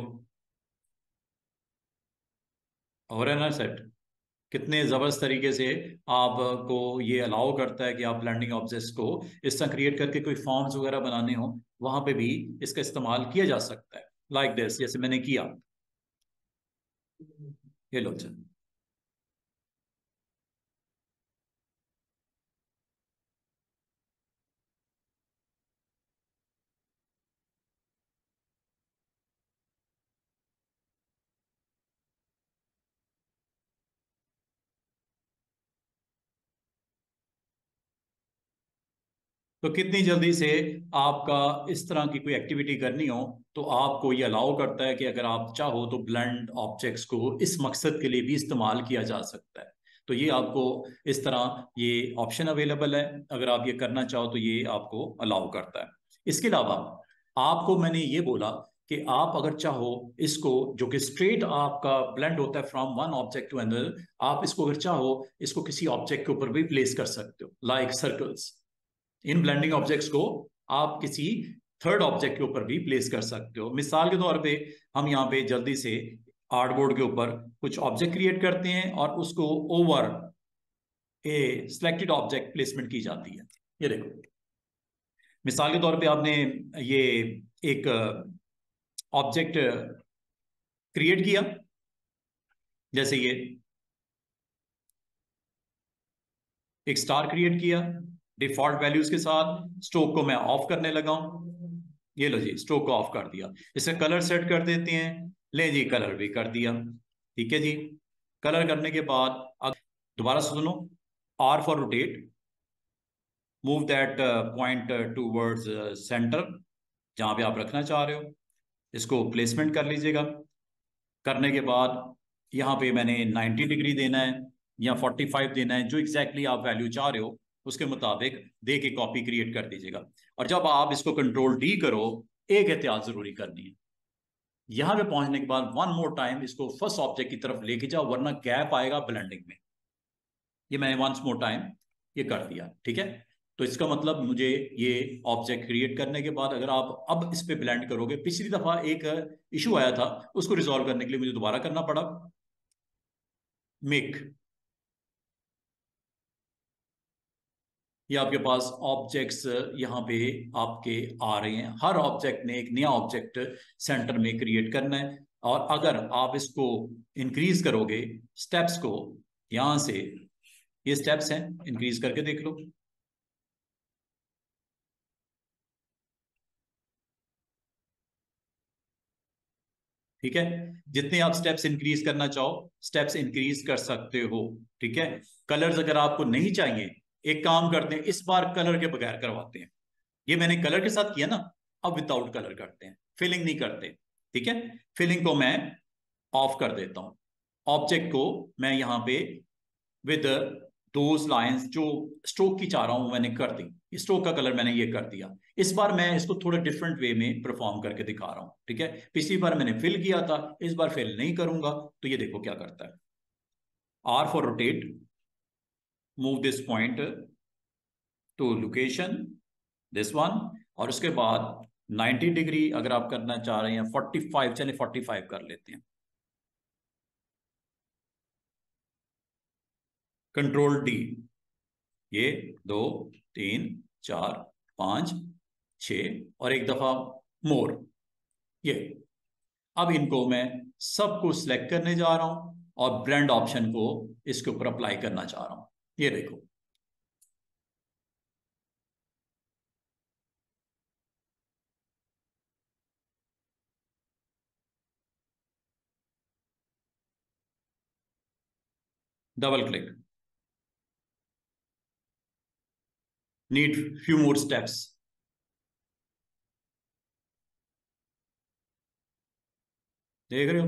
हो रहा है ना सेट। कितने जबरदस्त तरीके से आपको ये अलाउ करता है कि आप ब्लेंडिंग ऑब्जेक्ट्स को इस तरह क्रिएट करके कोई फॉर्म्स वगैरह बनाने हो, वहां पे भी इसका इस्तेमाल किया जा सकता है। लाइक दिस, जैसे मैंने किया, ये लो चल। तो कितनी जल्दी से आपका इस तरह की कोई एक्टिविटी करनी हो, तो आपको ये अलाउ करता है कि अगर आप चाहो तो ब्लेंड ऑब्जेक्ट्स को इस मकसद के लिए भी इस्तेमाल किया जा सकता है। तो ये आपको इस तरह ये ऑप्शन अवेलेबल है, अगर आप ये करना चाहो तो ये आपको अलाउ करता है। इसके अलावा आपको मैंने ये बोला कि आप अगर चाहो इसको, जो कि स्ट्रेट आपका ब्लेंड होता है from one object to another, आप इसको अगर चाहो इसको किसी ऑब्जेक्ट के ऊपर भी प्लेस कर सकते हो, लाइक सर्कल्स। इन ब्लेंडिंग ऑब्जेक्ट्स को आप किसी थर्ड ऑब्जेक्ट के ऊपर भी प्लेस कर सकते हो। मिसाल के तौर पे हम यहाँ पे जल्दी से आर्टबोर्ड के ऊपर कुछ ऑब्जेक्ट क्रिएट करते हैं और उसको over a selected object placement की जाती है। ये देखो, मिसाल के तौर पे आपने ये एक ऑब्जेक्ट क्रिएट किया, जैसे ये एक स्टार क्रिएट किया डिफॉल्ट वैल्यूज के साथ, स्ट्रोक को मैं ऑफ करने लगा हूं। ये लो जी, स्ट्रोक को ऑफ कर दिया। इसे कलर सेट कर देते हैं, ले जी कलर भी कर दिया, ठीक है जी। कलर करने के बाद अब दोबारा सुनो, R for rotate, move that point towards centre, जहां पे आप रखना चाह रहे हो इसको प्लेसमेंट कर लीजिएगा। करने के बाद यहाँ पे मैंने 90 डिग्री देना है या 45 देना है, जो एग्जैक्टली आप वैल्यू चाह रहे हो उसके मुताबिक दे के कॉपी क्रिएट कर दीजिएगा। और जब आप इसको कंट्रोल डी करो, एक एहतियात जरूरी करनी है, यहां पे पहुंचने के बाद वन मोर टाइम इसको फर्स्ट ऑब्जेक्ट की तरफ लेके जाओ, वरना गैप आएगा ब्लेंडिंग में। ये मैंने वंस मोर टाइम ये कर दिया, ठीक है। तो इसका मतलब मुझे ये ऑब्जेक्ट क्रिएट करने के बाद अगर आप अब इस पे ब्लेंड करोगे, पिछली दफा एक इशू आया था, उसको रिजॉल्व करने के लिए मुझे दोबारा करना पड़ा मेक। ये आपके पास ऑब्जेक्ट्स यहाँ पे आपके आ रहे हैं, हर ऑब्जेक्ट ने एक नया ऑब्जेक्ट सेंटर में क्रिएट करना है। और अगर आप इसको इंक्रीज करोगे स्टेप्स को, यहां से ये स्टेप्स हैं, इंक्रीज करके देख लो, ठीक है, जितने आप स्टेप्स इंक्रीज करना चाहो स्टेप्स इंक्रीज कर सकते हो। ठीक है, कलर्स अगर आपको नहीं चाहिए, एक काम करते हैं, इस बार कलर के बगैर करवाते हैं। ये मैंने कलर के साथ किया ना, अब विदाउट कलर करते हैं, फिलिंग नहीं करते। ठीक है, फिलिंग को मैं ऑफ कर देता हूं। ऑब्जेक्ट को मैं यहां पे विद दोज लाइंस जो स्ट्रोक की चाह रहा हूं मैंने कर दी, स्ट्रोक का कलर मैंने ये कर दिया। इस बार मैं इसको थोड़ा डिफरेंट वे में परफॉर्म करके दिखा रहा हूं। ठीक है, पिछली बार मैंने फिल किया था, इस बार फिल नहीं करूंगा, तो ये देखो क्या करता है। R for rotate, move this point to location, this one, और उसके बाद 90 डिग्री अगर आप करना चाह रहे हैं, 45, चले 45 कर लेते हैं। कंट्रोल डी, ये 2 3 4 5 6 और एक दफा मोर, ये। अब इनको मैं सबको सिलेक्ट करने जा रहा हूं और ब्लेंड ऑप्शन को इसके ऊपर अप्लाई करना चाह रहा हूं। ये देखो, double click, need few more steps. देख रहे हो,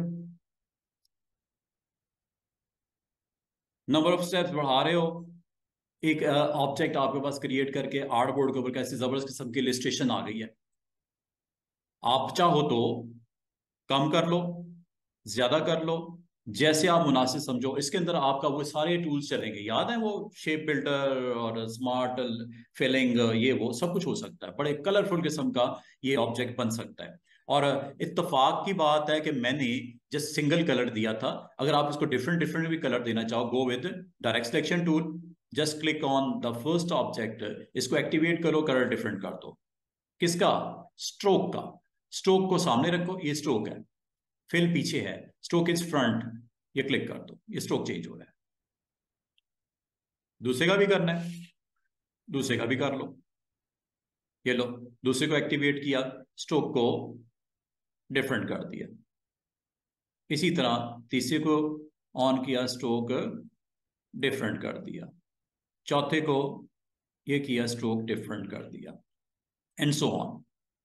नंबर ऑफ स्टेप्स बढ़ा रहे हो। एक ऑब्जेक्ट आपके पास क्रिएट करके आर्टबोर्ड के ऊपर कैसे जबरदस्त किस्म की इलस्ट्रेशन आ गई है। आप चाहो तो कम कर लो, ज्यादा कर लो, जैसे आप मुनासिब समझो। इसके अंदर आपका वो सारे टूल्स चलेंगे, याद है वो शेप बिल्डर और स्मार्ट फिलिंग, ये वो सब कुछ हो सकता है। बड़े कलरफुल किस्म का ये ऑब्जेक्ट बन सकता है। और इत्तेफाक की बात है कि मैंने जस्ट सिंगल कलर दिया था। अगर आप इसको डिफरेंट डिफरेंट भी कलर देना चाहो, go with direct selection tool, just click on the first object, इसको एक्टिवेट करो, कलर डिफरेंट कर दो। किसका? स्ट्रोक का। स्ट्रोक को सामने रखो, ये स्ट्रोक है, फिल पीछे है, स्ट्रोक इज फ्रंट, ये क्लिक कर दो, ये स्ट्रोक चेंज हो रहा है। दूसरे का भी करना है, दूसरे का भी कर लो, ये लो, दूसरे को एक्टिवेट किया, स्ट्रोक को डिफरेंट कर दिया। इसी तरह तीसरे को ऑन किया, स्ट्रोक डिफरेंट कर दिया, चौथे को ये किया, स्ट्रोक डिफरेंट कर दिया, एंड सो ऑन।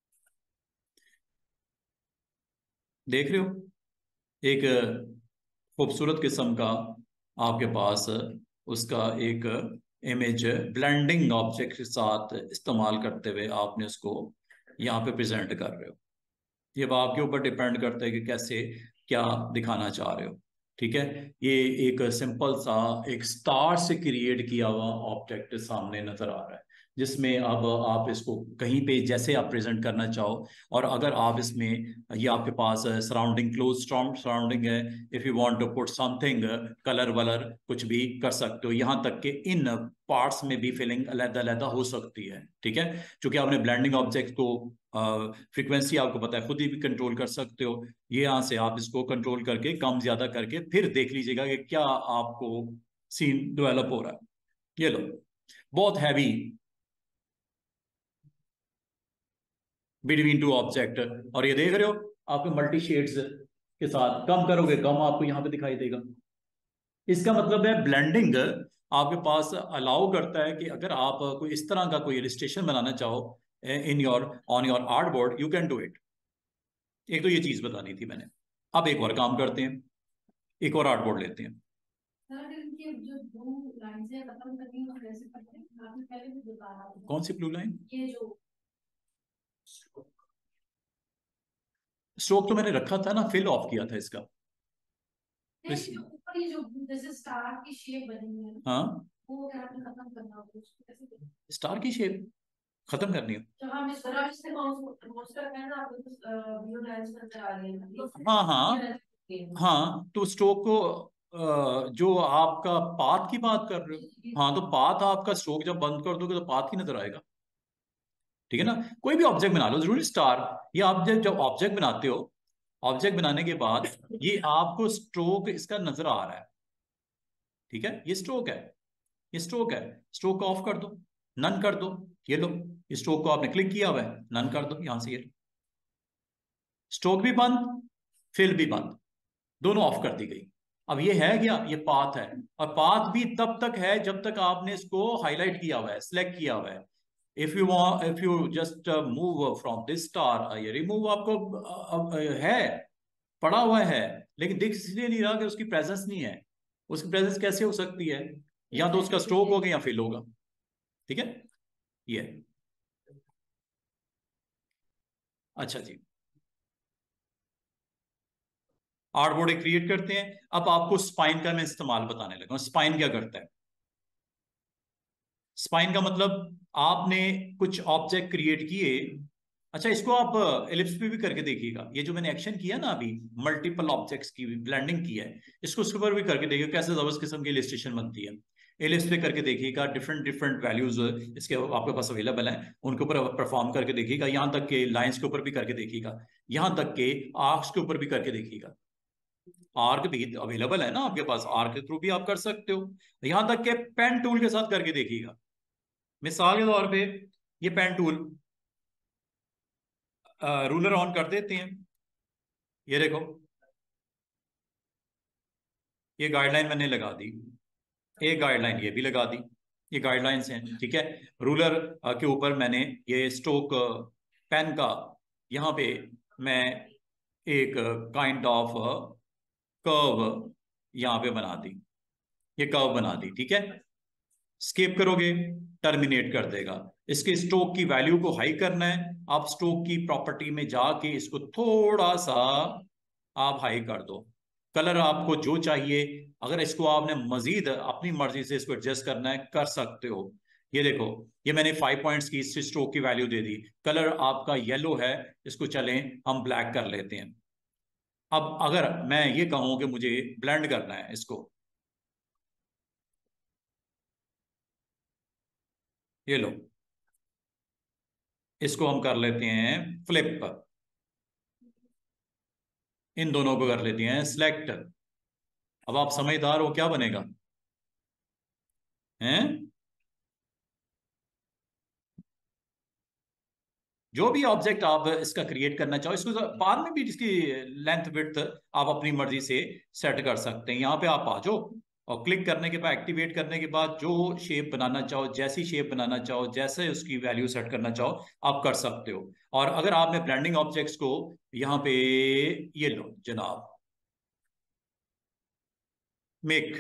देख रहे हो, एक खूबसूरत किस्म का आपके पास उसका एक इमेज ब्लेंडिंग ऑब्जेक्ट के साथ इस्तेमाल करते हुए आपने उसको यहाँ पे प्रेजेंट कर रहे हो। ये अब आपके ऊपर डिपेंड करता है कि कैसे क्या दिखाना चाह रहे हो। ठीक है, ये एक सिंपल सा एक स्टार से क्रिएट किया हुआ ऑब्जेक्ट सामने नजर आ रहा है, जिसमें अब आप इसको कहीं पे जैसे आप प्रेजेंट करना चाहो। और अगर आप इसमें, ये आपके पास सराउंडिंग क्लोज सराउंडिंग है, if you want to put something colour वलर कुछ भी कर सकते हो। यहाँ तक कि इन पार्ट्स में भी फिलिंग अलग-अलग हो सकती है। ठीक है, क्योंकि आपने ब्लेंडिंग ऑब्जेक्ट को फ्रीक्वेंसी आपको पता है, खुद ही भी कंट्रोल कर सकते हो। ये यहां से आप इसको कंट्रोल करके कम ज्यादा करके फिर देख लीजिएगा कि क्या आपको सीन डेवलप हो रहा है। ये लो, बहुत हैवी बिटवीन टू ऑब्जेक्ट, और ये देख रहे हो आपके मल्टी शेड्स के साथ, कम करोगे कम आपको यहां पे दिखाई देगा। इसका मतलब है ब्लेंडिंग आपके पास अलाउ करता है कि अगर आप कोई इस तरह का कोई इलस्ट्रेशन बनाना चाहो in your on your art board, you can do it. एक तो ये चीज बतानी थी मैंने। अब एक और काम करते हैं, एक और आर्ट बोर्ड लेते हैं। जो ब्लू लाइन से खत्म करनी है कैसे करते हैं, आपने पहले भी बताया। कौन सी ब्लू लाइन? ये जो स्ट्रोक तो मैंने रखा था ना, फिल ऑफ किया था इसका। जो ऊपर ये जो जैसे स्टार की शेप बनी है, हाँ, वो अगर आपने खत्म करना हो तो उसको कैसे करें? स्टार की शेप खत्म करनी है तो हम इस तरह से माउस करते हैं ना, आप ब्लू लाइंस नजर आ रही है। हाँ हाँ हाँ, तो स्ट्रोक को जो आपका पाथ की बात कर रहे हो, हाँ, तो पाथ आपका स्ट्रोक जब बंद कर दोगे तो पाथ ही नजर आएगा। ठीक है ना, कोई भी ऑब्जेक्ट बना लो, जरूरी स्टार। ये ऑब्जेक्ट जब ऑब्जेक्ट बनाते हो, ऑब्जेक्ट बनाने के बाद ये आपको स्ट्रोक इसका नजर आ रहा है। ठीक है, ये स्ट्रोक है, ये स्ट्रोक है, स्ट्रोक को ऑफ कर दो, नन कर दो। ये लो, इस स्ट्रोक को आपने क्लिक किया हुआ है, नन कर दो, यहां से ये स्ट्रोक भी बंद, फिल भी बंद, दोनों ऑफ कर दी गई। अब ये है क्या, ये पाथ है, और पाथ भी तब तक है जब तक आपने इसको हाईलाइट किया हुआ है, सिलेक्ट किया हुआ है। If you just move from this star, ये रिमूव आपको है, पड़ा हुआ है, लेकिन दिख इसलिए नहीं रहा कि उसकी प्रेजेंस नहीं है। उसकी प्रेजेंस कैसे हो सकती है, या तो उसका स्ट्रोक होगा या फिल होगा। ठीक है, ये। अच्छा जी, आर्टबोर्ड क्रिएट करते हैं। अब आपको स्पाइन का मैं इस्तेमाल बताने लगा। स्पाइन क्या करता है? स्पाइन का मतलब आपने कुछ ऑब्जेक्ट क्रिएट किए। अच्छा, इसको आप एलिप्स पे भी करके देखिएगा। ये जो मैंने एक्शन किया ना अभी, मल्टीपल ऑब्जेक्ट्स की ब्लेंडिंग की है, इसको उसके ऊपर भी करके देखिएगा कैसे जबरदस्त किस्म की इलिस्ट्रेशन बनती है। एलिप्स पे करके देखिएगा, डिफरेंट डिफरेंट वैल्यूज इसके आपके पास अवेलेबल हैं, उनके ऊपर परफॉर्म करके देखिएगा। यहाँ तक के लाइंस के ऊपर भी करके देखिएगा, यहाँ तक के आर्क्स के ऊपर भी करके देखिएगा। आर्क भी अवेलेबल है ना आपके पास, आर्क के थ्रू भी आप कर सकते हो। यहाँ तक के पेन टूल के साथ करके देखिएगा। मिसाल के तौर पे ये पेन टूल, रूलर ऑन कर देते हैं, ये देखो, ये गाइडलाइन मैंने लगा दी, एक गाइडलाइन ये भी लगा दी, ये गाइडलाइंस हैं। ठीक है, रूलर के ऊपर मैंने ये स्ट्रोक पेन का, यहाँ पे मैं एक काइंड ऑफ कर्व यहाँ पे बना दी, ये कर्व बना दी। ठीक है, स्केप करोगे, टर्मिनेट कर देगा। इसके स्ट्रोक की वैल्यू को हाई करना है, आप स्ट्रोक की प्रॉपर्टी में जाके इसको थोड़ा सा आप हाई कर दो। कलर आपको जो चाहिए, अगर इसको आपने मजीद अपनी मर्जी से इसको एडजस्ट करना है, कर सकते हो। ये देखो, ये मैंने 5 पॉइंट्स की स्ट्रोक की वैल्यू दे दी। कलर आपका येलो है, इसको चलें हम ब्लैक कर लेते हैं। अब अगर मैं ये कहूं कि मुझे ब्लेंड करना है इसको, ये लो, इसको हम कर लेते हैं फ्लिप, इन दोनों को कर लेते हैं सिलेक्ट। अब आप समझदार हो, क्या बनेगा, हैं? जो भी ऑब्जेक्ट आप इसका क्रिएट करना चाहो, इसको बाद में भी इसकी लेंथ विड्थ आप अपनी मर्जी से सेट कर सकते हैं। यहाँ पे आप आ जाओ, और क्लिक करने के बाद, एक्टिवेट करने के बाद, जो शेप बनाना चाहो, जैसी शेप बनाना चाहो, जैसे उसकी वैल्यू सेट करना चाहो, आप कर सकते हो। और अगर आपने ब्लेंडिंग ऑब्जेक्ट्स को यहाँ पे, ये लो जनाब, मेक,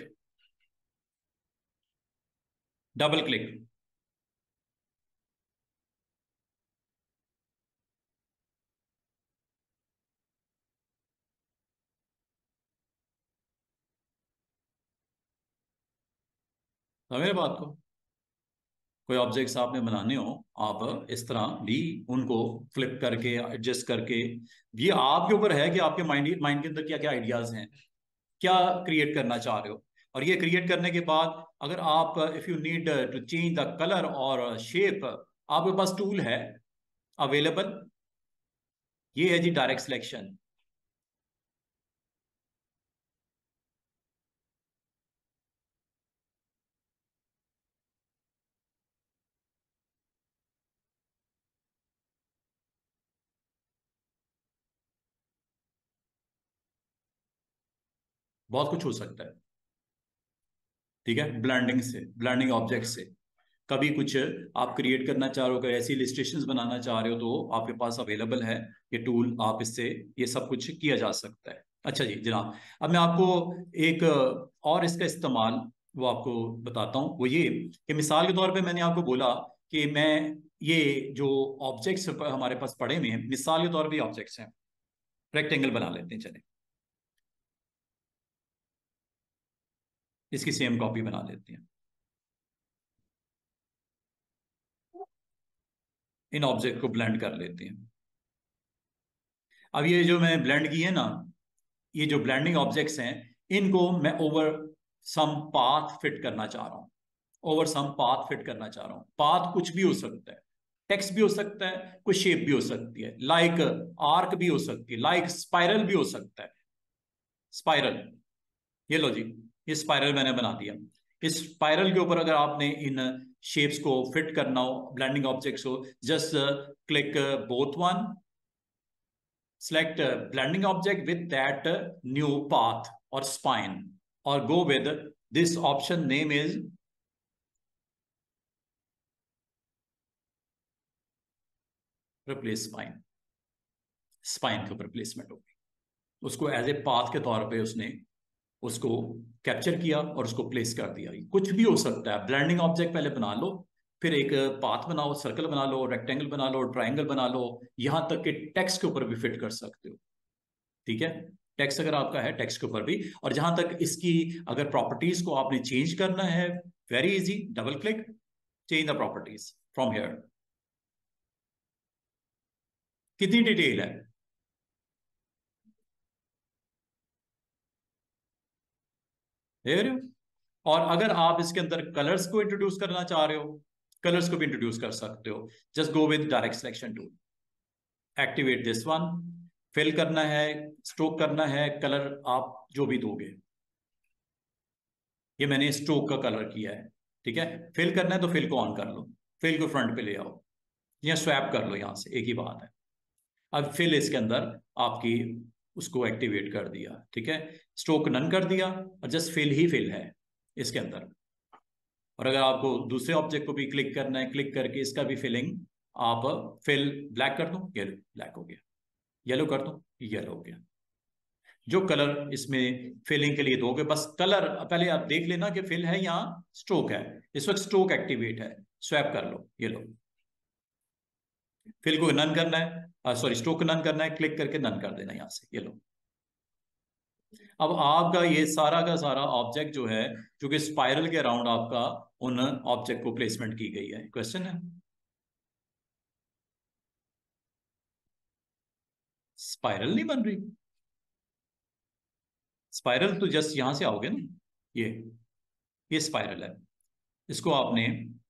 डबल क्लिक, मेरे बात को, कोई ऑब्जेक्ट्स आपने बनाने हो, आप इस तरह भी उनको फ्लिप करके, एडजस्ट करके, ये आपके ऊपर है कि आपके माइंड माइंड के अंदर क्या क्या आइडियाज हैं, क्या क्रिएट करना चाह रहे हो। और ये क्रिएट करने के बाद अगर आप, if you need to change the colour और शेप, आपके पास टूल है अवेलेबल, ये है जी डायरेक्ट सिलेक्शन। बहुत कुछ हो सकता है। ठीक है, ब्लेंडिंग से, ब्लेंडिंग ऑब्जेक्ट से कभी कुछ आप क्रिएट करना चाह रहे हो, कोई ऐसी इलिस्ट्रेशंस बनाना चाह रहे हो, तो आपके पास अवेलेबल है ये टूल, आप इससे ये सब कुछ किया जा सकता है। अच्छा जी जनाब, अब मैं आपको एक और इसका इस्तेमाल वो आपको बताता हूँ। वो ये कि मिसाल के तौर पे मैंने आपको बोला कि मैं ये जो ऑब्जेक्ट्स हमारे पास पड़े हुए हैं, मिसाल के तौर पे ऑब्जेक्ट्स हैं, रेक्टेंगल बना लेते हैं, चले इसकी सेम कॉपी बना लेते हैं, इन ऑब्जेक्ट को ब्लेंड कर लेते हैं। अब ये जो मैं ब्लेंड की है ना, ये जो ब्लेंडिंग ऑब्जेक्ट्स हैं, इनको मैं ओवर सम पाथ फिट करना चाह रहा हूं, ओवर सम पाथ फिट करना चाह रहा हूं। पाथ कुछ भी हो सकता है, टेक्स्ट भी हो सकता है, कुछ शेप भी हो सकती है, लाइक आर्क भी हो सकती है, लाइक स्पाइरल भी हो सकता है, स्पाइरल। ये लो जी, ये स्पाइरल मैंने बना दिया। इस स्पाइरल के ऊपर अगर आपने इन शेप्स को फिट करना हो, ब्लेंडिंग ऑब्जेक्ट्स हो, just click both one, select blending object with that new path or spine, or go with this option name is replace spine. Spine के ऊपर प्लेसमेंट होगी, उसको एज ए पाथ के तौर पे उसने उसको कैप्चर किया और उसको प्लेस कर दिया। कुछ भी हो सकता है, ब्लेंडिंग ऑब्जेक्ट पहले बना लो, फिर एक पाथ बनाओ, सर्कल बना लो, रेक्टेंगल बना लो, ट्राइंगल बना लो, यहां तक कि टेक्स्ट के ऊपर भी फिट कर सकते हो। ठीक है, टेक्स्ट अगर आपका है टेक्स्ट के ऊपर भी। और जहां तक इसकी अगर प्रॉपर्टीज को आपने चेंज करना है, very easy, double click, change the properties from here. कितनी डिटेल है, देख रहे हो। और अगर आप इसके अंदर कलर्स को इंट्रोड्यूस करना चाह रहे हो, कलर्स को भी इंट्रोड्यूस कर सकते हो। Just go with direct selection tool, activate this one, fill करना है, स्ट्रोक करना है, कलर आप जो भी दोगे। ये मैंने स्ट्रोक का कलर किया है। ठीक है, फिल करना है तो फिल को ऑन कर लो, फिल को फ्रंट पे ले आओ, या स्वैप कर लो यहां से, एक ही बात है। अब फिल इसके अंदर आपकी उसको एक्टिवेट कर दिया। ठीक है, स्ट्रोक नन कर दिया, और जस्ट फिल ही फिल है इसके अंदर। और अगर आपको दूसरे ऑब्जेक्ट को भी क्लिक करना है, क्लिक करके इसका भी फिलिंग आप फिल ब्लैक कर दो, येलो, ब्लैक हो गया। येलो कर दो, येलो हो गया। जो कलर इसमें फिलिंग के लिए दोगे, बस कलर पहले आप देख लेना कि फिल है या स्ट्रोक है। इस वक्त स्ट्रोक एक्टिवेट है, स्वैप कर लो, ये लो। फिल को नन करना है, सॉरी स्ट्रोक को नन करना है, क्लिक करके नन कर देना यहां से, ये लो। अब आपका ये सारा का सारा ऑब्जेक्ट जो है, क्योंकि स्पाइरल के अराउंड आपका उन ऑब्जेक्ट को प्लेसमेंट की गई है। क्वेश्चन है, स्पाइरल नहीं बन रही। स्पाइरल तो जस्ट यहां से आओगे ना, ये ये स्पाइरल है। इसको आपने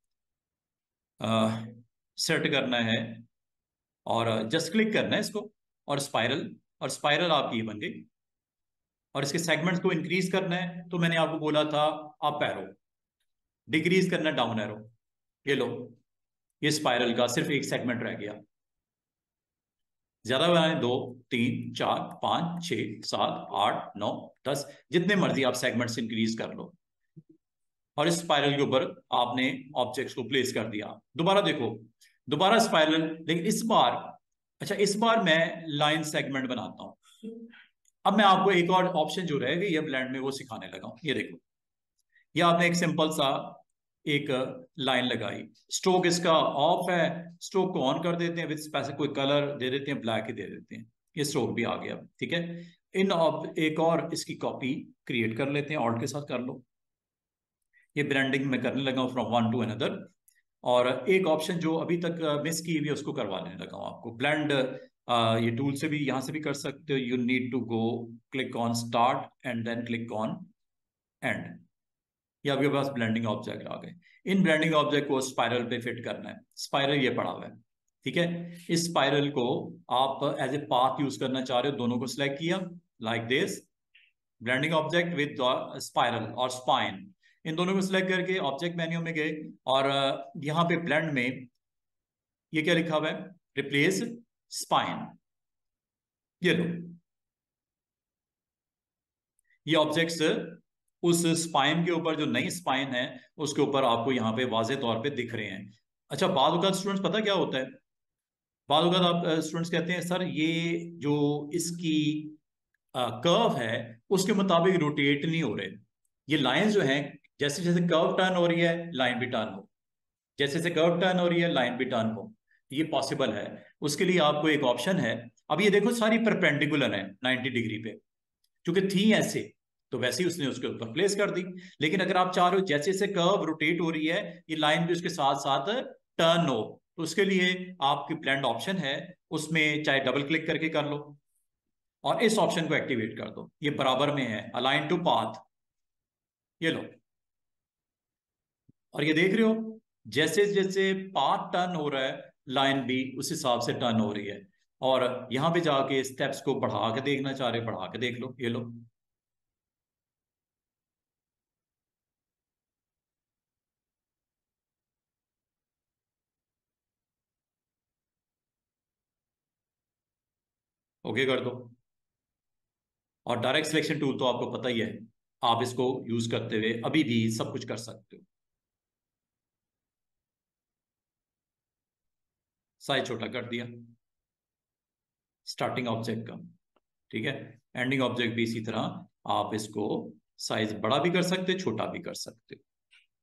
सेट करना है, और जस्ट क्लिक करना है इसको, और स्पाइरल, और स्पाइरल आपकी ये बन गई। और इसके सेगमेंट्स को इंक्रीज करना है, तो मैंने आपको बोला था अप एरो, डिक्रीज करना डाउन एरो, ये लो। ये स्पाइरल का सिर्फ एक सेगमेंट रह गया। ज्यादा बनाए, 2, 3, 4, 5, 6, 7, 8, 9, 10, जितने मर्जी आप सेगमेंट्स इंक्रीज कर लो। और इस स्पाइरल के ऊपर आपने ऑब्जेक्ट्स को प्लेस कर दिया। दोबारा देखो, दोबारा स्पाइरल, लेकिन इस बार, अच्छा इस बार मैं लाइन सेगमेंट बनाता हूं। अब मैं आपको एक और ऑप्शन जो रहेगा ये ब्लेंड में वो सिखाने लगा हूं। ये देखो, ये आपने एक सिंपल सा एक लाइन लगाई, स्ट्रोक इसका ऑफ है, स्ट्रोक को ऑन कर देते हैं, विद स्पेसिफिक कोई कलर दे देते हैं, ब्लैक ही दे देते हैं, ये स्ट्रोक भी आ गया। ठीक है, एक और इसकी कॉपी क्रिएट कर लेते हैं, ऑल्ट के साथ कर लो। ये ब्रांडिंग में करने लगा हूँ फ्रॉम वन टू अनदर। और एक ऑप्शन जो अभी तक मिस की हुई है उसको करवाने लगा हूँ आपको, ब्लेंड। ये टूल से भी, यहां से भी कर सकते हो। You need to go, click on start and then click on end. ये आपके पास ब्लेंडिंग ऑब्जेक्ट आ गए। इन ब्लेंडिंग ऑब्जेक्ट को स्पाइरल पे फिट करना है। स्पाइरल ये पड़ा हुआ है। ठीक है, इस स्पाइरल को आप एज ए पाथ यूज करना चाह रहे हो, दोनों को सिलेक्ट किया like this, blending object with spiral और स्पाइन, इन दोनों को सिलेक्ट करके ऑब्जेक्ट मेन्यू में गए, और यहाँ पे ब्लेंड में ये क्या लिखा हुआ है, रिप्लेस स्पाइन, ये लो। ये ऑब्जेक्ट्स उस स्पाइन के ऊपर, जो नई स्पाइन है उसके ऊपर आपको यहाँ पे वाजे तौर पे दिख रहे हैं। अच्छा, बाद वक्त स्टूडेंट्स पता क्या होता है, बाद वक्त आप स्टूडेंट्स कहते हैं सर ये जो इसकी कर्व है उसके मुताबिक रोटेट नहीं हो रहे। ये लाइन जो है, जैसे जैसे कर्व टर्न हो रही है लाइन भी टर्न हो, जैसे जैसे कर्व टर्न हो रही है लाइन भी टर्न हो, ये पॉसिबल है। उसके लिए आपको एक ऑप्शन है। अब ये देखो सारी परपेंडिकुलर है 90 डिग्री पे, क्योंकि थी ऐसे, तो वैसे ही उसने उसके ऊपर प्लेस कर दी। लेकिन अगर आप चाह रहे हो जैसे जैसे कर्व रोटेट हो रही है ये लाइन भी उसके साथ साथ टर्न हो, तो उसके लिए आपकी ब्लेंड ऑप्शन है, उसमें चाहे डबल क्लिक करके कर लो, और इस ऑप्शन को एक्टिवेट कर दो। ये बराबर में है, अलाइन टू पाथ, ये लो। और ये देख रहे हो, जैसे जैसे पाथ टर्न हो रहा है लाइन भी उस हिसाब से टर्न हो रही है। और यहां पे जाके स्टेप्स को बढ़ा के देखना चाह रहे, बढ़ा के देख लो, ये लो। ओके कर दो। और डायरेक्ट सिलेक्शन टूल तो आपको पता ही है, आप इसको यूज करते हुए अभी भी सब कुछ कर सकते हो। साइज छोटा कर दिया स्टार्टिंग ऑब्जेक्ट का, ठीक है। एंडिंग ऑब्जेक्ट भी इसी तरह आप इसको साइज बड़ा भी कर सकते हो, छोटा भी कर सकते हो।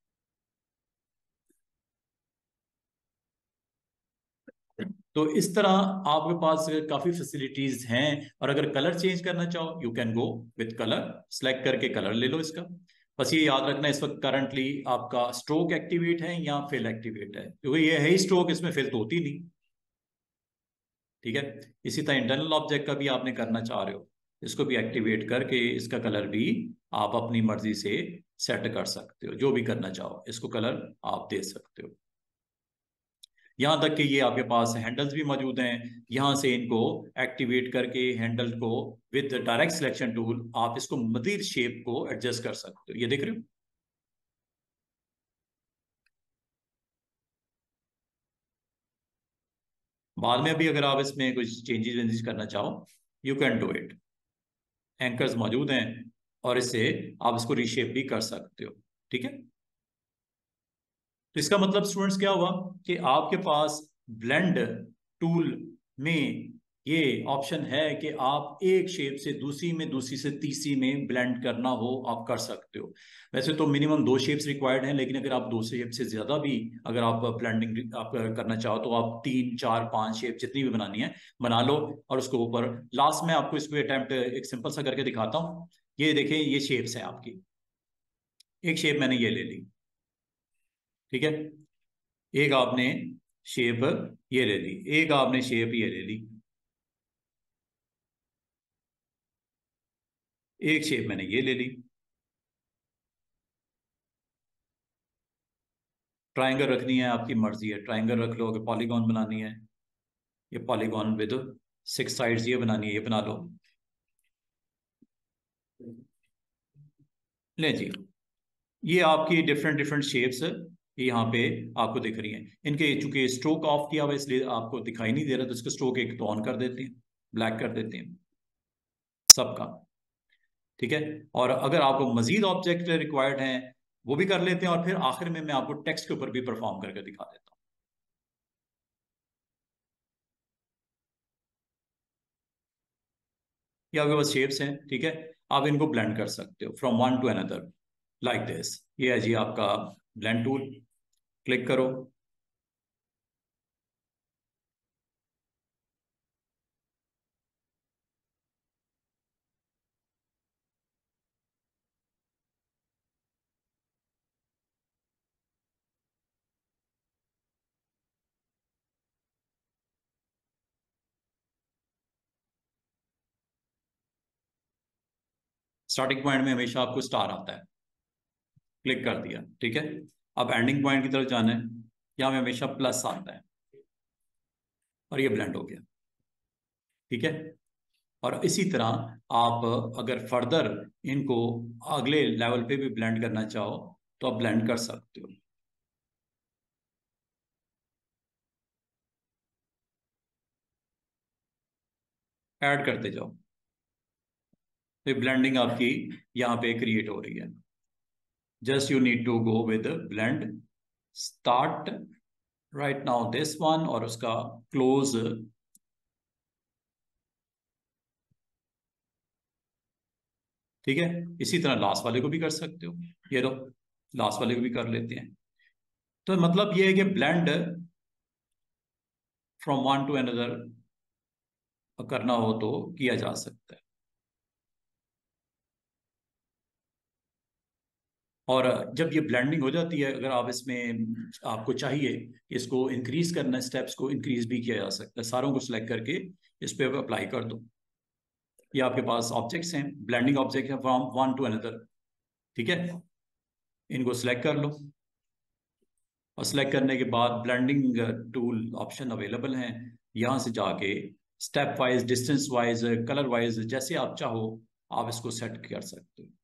तो इस तरह आपके पास काफी फैसिलिटीज हैं। और अगर कलर चेंज करना चाहो, you can go with colour, select करके कलर ले लो इसका। बस ये याद रखना इस वक्त करंटली आपका स्ट्रोक एक्टिवेट है या फिल एक्टिवेट है, क्योंकि ये है ही स्ट्रोक, इसमें फिल तो होती नहीं। ठीक है। इसी तरह इंटरनल ऑब्जेक्ट का भी आपने करना चाह रहे हो, इसको भी एक्टिवेट करके इसका कलर भी आप अपनी मर्जी से सेट कर सकते हो, जो भी करना चाहो इसको कलर आप दे सकते हो। यहां तक कि ये आपके पास हैंडल्स भी मौजूद हैं, यहां से इनको एक्टिवेट करके हैंडल को विद डायरेक्ट सिलेक्शन टूल आप इसको मजीद शेप को एडजस्ट कर सकते हो। ये देख रहे हो। बाद में अभी अगर आप इसमें कुछ चेंजेस वेंजेस करना चाहो, you can do it. Anchors मौजूद हैं और इससे आप इसको रीशेप भी कर सकते हो। ठीक है। तो इसका मतलब स्टूडेंट्स क्या हुआ कि आपके पास ब्लेंड टूल में ये ऑप्शन है कि आप एक शेप से दूसरी में, दूसरी से तीसरी में ब्लेंड करना हो आप कर सकते हो। वैसे तो मिनिमम 2 शेप्स रिक्वायर्ड हैं, लेकिन अगर आप 2 शेप से ज्यादा भी अगर आप ब्लेंडिंग आप करना चाहो तो आप 3 4 5 शेप जितनी भी बनानी है बना लो। और उसको ऊपर लास्ट में आपको इसको अटेम्प्ट एक सिंपल सा करके दिखाता हूँ। ये देखें, ये शेप्स है आपकी। एक शेप मैंने ये ले ली, ठीक है। एक आपने शेप ये ले ली, एक आपने शेप ये ले ली, एक शेप मैंने ये ले ली। ट्रायंगल रखनी है आपकी मर्जी है, ट्रायंगल रख लो। अगर पॉलीगॉन बनानी है, ये पॉलीगॉन विद 6 साइड्स ये बनानी है, ये बना लो। ले जी, ये आपकी डिफरेंट डिफरेंट शेप्स यहाँ पे आपको दिख रही हैं। इनके चूंकि स्ट्रोक ऑफ किया हुआ है इसलिए आपको दिखाई नहीं दे रहा, तो इसका स्ट्रोक एक तो ऑन कर देते हैं, ब्लैक कर देते हैं सबका। ठीक है। और अगर आपको मजीद ऑब्जेक्ट रिक्वायर्ड हैं वो भी कर लेते हैं, और फिर आखिर में मैं आपको टेक्स्ट के ऊपर भी परफॉर्म करके दिखा देता हूँ। ये आपके पास शेप्स हैं, ठीक है। आप इनको ब्लेंड कर सकते हो from one to another like this. ये है जी आपका ब्लेंड टूल। क्लिक करो। स्टार्टिंग पॉइंट में हमेशा आपको स्टार आता है, क्लिक कर दिया, ठीक है। अब एंडिंग पॉइंट की तरफ जाना है, यहाँ में हमेशा प्लस आता है, और ये ब्लेंड हो गया, ठीक है। और इसी तरह आप अगर फर्दर इनको अगले लेवल पे भी ब्लेंड करना चाहो तो आप ब्लेंड कर सकते हो। ऐड करते जाओ, तो ब्लेंडिंग आपकी यहाँ पे क्रिएट हो रही है। Just you need to go with blend start right now this one, और उसका क्लोज। ठीक है। इसी तरह लास्ट वाले को भी कर सकते हो। ये लो, लास्ट वाले को भी कर लेते हैं। तो मतलब ये है कि blend from one to another करना हो तो किया जा सकता है। और जब ये ब्लेंडिंग हो जाती है, अगर आप इसमें आपको चाहिए कि इसको इंक्रीज करना, स्टेप्स को इंक्रीज भी किया जा सकता है, सारों को सिलेक्ट करके इस पे अप्लाई कर दो। ये आपके पास ऑब्जेक्ट्स हैं, ब्लेंडिंग ऑब्जेक्ट है फ्रॉम वन टू अनदर, ठीक है। इनको सिलेक्ट कर लो, और सिलेक्ट करने के बाद ब्लेंडिंग टूल ऑप्शन अवेलेबल हैं। यहाँ से जाके step wise, distance wise, colour wise जैसे आप चाहो आप इसको सेट कर सकते हो।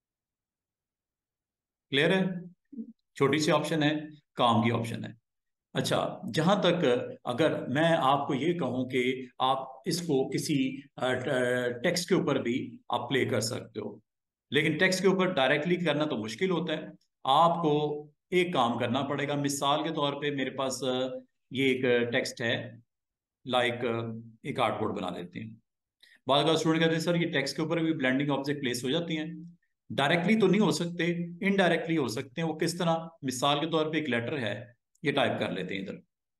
क्लियर है। छोटी सी ऑप्शन है, काम की ऑप्शन है। अच्छा, जहां तक अगर मैं आपको ये कहूं कि आप इसको किसी टेक्स्ट के ऊपर भी आप प्ले कर सकते हो, लेकिन टेक्स्ट के ऊपर डायरेक्टली करना तो मुश्किल होता है। आपको एक काम करना पड़ेगा। मिसाल के तौर पे मेरे पास ये एक टेक्स्ट है, लाइक एक आर्टबोर्ड बना लेते हैं। बाद का स्टूडेंट कहते हैं सर ये टेक्स्ट के ऊपर भी ब्लेंडिंग ऑब्जेक्ट प्लेस हो जाती हैं। डायरेक्टली तो नहीं हो सकते, इनडायरेक्टली हो सकते हैं। वो किस तरह? मिसाल के तौर पे एक लेटर है, ये टाइप कर लेते हैं इधर।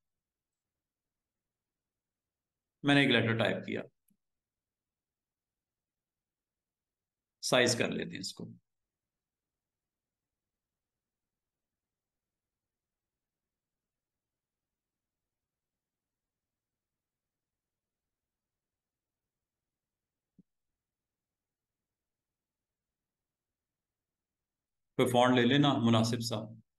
मैंने एक लेटर टाइप किया, साइज कर लेते हैं इसको। कोई फॉन्ट ले लेना मुनासिब सा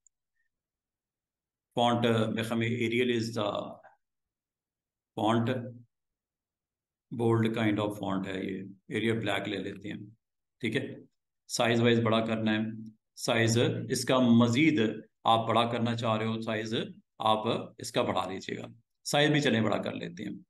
फॉन्ट। मेरे में Arial is the font, bold kind of font है ये। एरियल ब्लैक ले लेते हैं, ठीक है। साइज वाइज बड़ा करना है। साइज इसका मजीद आप बड़ा करना चाह रहे हो, साइज आप इसका बढ़ा लीजिएगा। साइज भी चले बड़ा कर लेते हैं।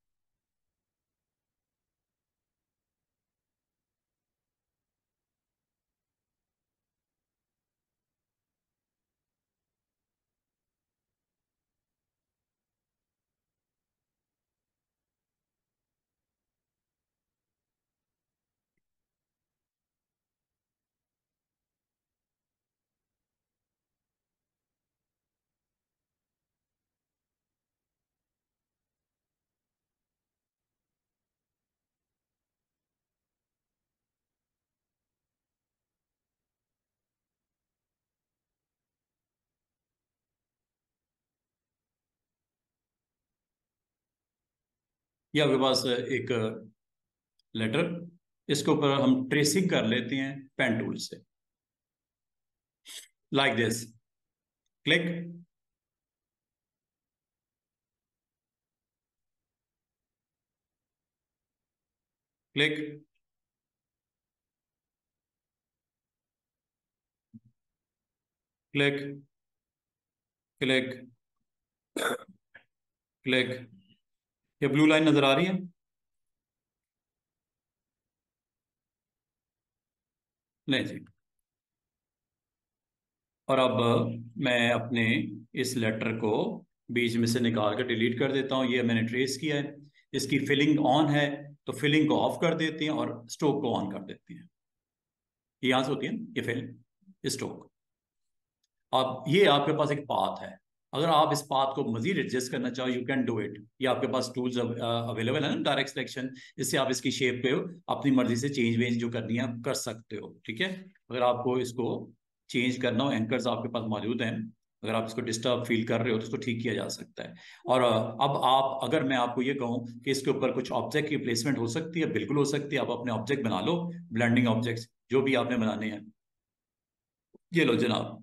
ये आपके पास एक लेटर, इसके ऊपर हम ट्रेसिंग कर लेते हैं पेन टूल से, like this. Click, click, click, click, click. ये ब्लू लाइन नजर आ रही है? नहीं जी। और अब मैं अपने इस लेटर को बीच में से निकाल कर डिलीट कर देता हूँ। ये मैंने ट्रेस किया है। इसकी फिलिंग ऑन है, तो फिलिंग को ऑफ कर देते हैं और स्ट्रोक को ऑन कर देते हैं। ये यहाँ से होती है ना, ये फिलिंग स्ट्रोक। अब ये आपके पास एक पाथ है। अगर आप इस पाथ को मजीद एडजस्ट करना चाहो, यू कैन डू इट। ये आपके पास टूल्स अवेलेबल है ना, डायरेक्ट सिलेक्शन। इससे आप इसकी शेप पे अपनी मर्जी से चेंज वेंज जो करनी है आप कर सकते हो, ठीक है। अगर आपको इसको चेंज करना हो, एंकर्स आपके पास मौजूद हैं। अगर आप इसको डिस्टर्ब फील कर रहे हो तो इसको ठीक किया जा सकता है। और अब आप, अगर मैं आपको ये कहूँ कि इसके ऊपर कुछ ऑब्जेक्ट की प्लेसमेंट हो सकती है, बिल्कुल हो सकती है। आप अपने ऑब्जेक्ट बना लो, ब्लेंडिंग ऑब्जेक्ट्स जो भी आपने बनाने हैं। ये लो जनाब,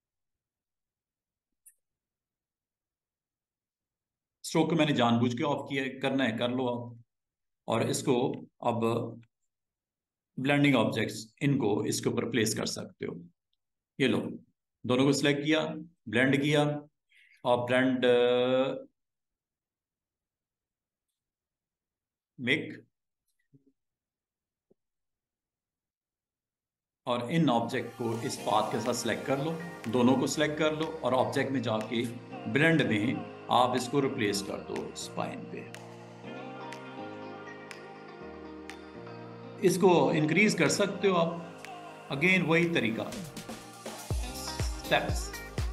स्ट्रोक को मैंने जानबूझ के ऑफ किया है। करना है कर लो आप। और इसको अब ब्लेंडिंग ऑब्जेक्ट्स, इनको इसके ऊपर प्लेस कर सकते हो। ये लो, दोनों को सिलेक्ट किया, ब्लेंड किया, और ब्लेंड मेक। और इन ऑब्जेक्ट को इस पाथ के साथ सिलेक्ट कर लो, दोनों को सिलेक्ट कर लो, और ऑब्जेक्ट में जाके ब्लेंड में आप इसको रिप्लेस कर दो स्पाइन पे। इसको इंक्रीज कर सकते हो आप। अगेन वही तरीका, स्टेप्स,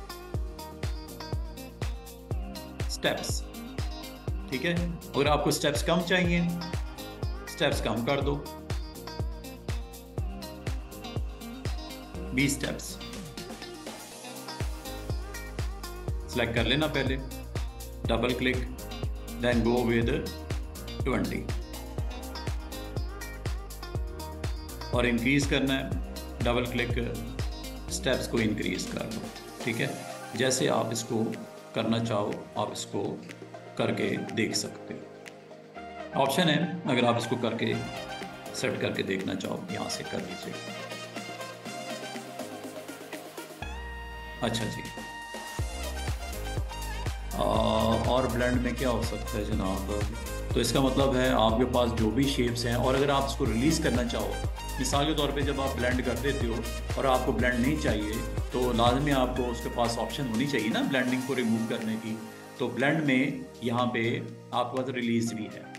स्टेप्स, ठीक है। अगर आपको स्टेप्स कम चाहिए, स्टेप्स कम कर दो, 20 स्टेप्स सेलेक्ट कर लेना पहले, double click, then go with 20। और इंक्रीज करना है, डबल क्लिक, स्टेप्स को इंक्रीज कर लो, ठीक है। जैसे आप इसको करना चाहो आप इसको करके देख सकते हो। ऑप्शन है, अगर आप इसको करके सेट करके देखना चाहो यहाँ से कर लीजिए। अच्छा जी, और ब्लेंड में क्या हो सकता है जनाब, तो इसका मतलब है आपके पास जो भी शेप्स हैं, और अगर आप इसको रिलीज़ करना चाहो, मिसाल के तौर पे जब आप ब्लेंड कर देते हो और आपको ब्लेंड नहीं चाहिए, तो लाजमी आपको उसके पास ऑप्शन होनी चाहिए ना ब्लेंडिंग को रिमूव करने की। तो ब्लेंड में यहाँ पे आपके पास रिलीज़ भी है,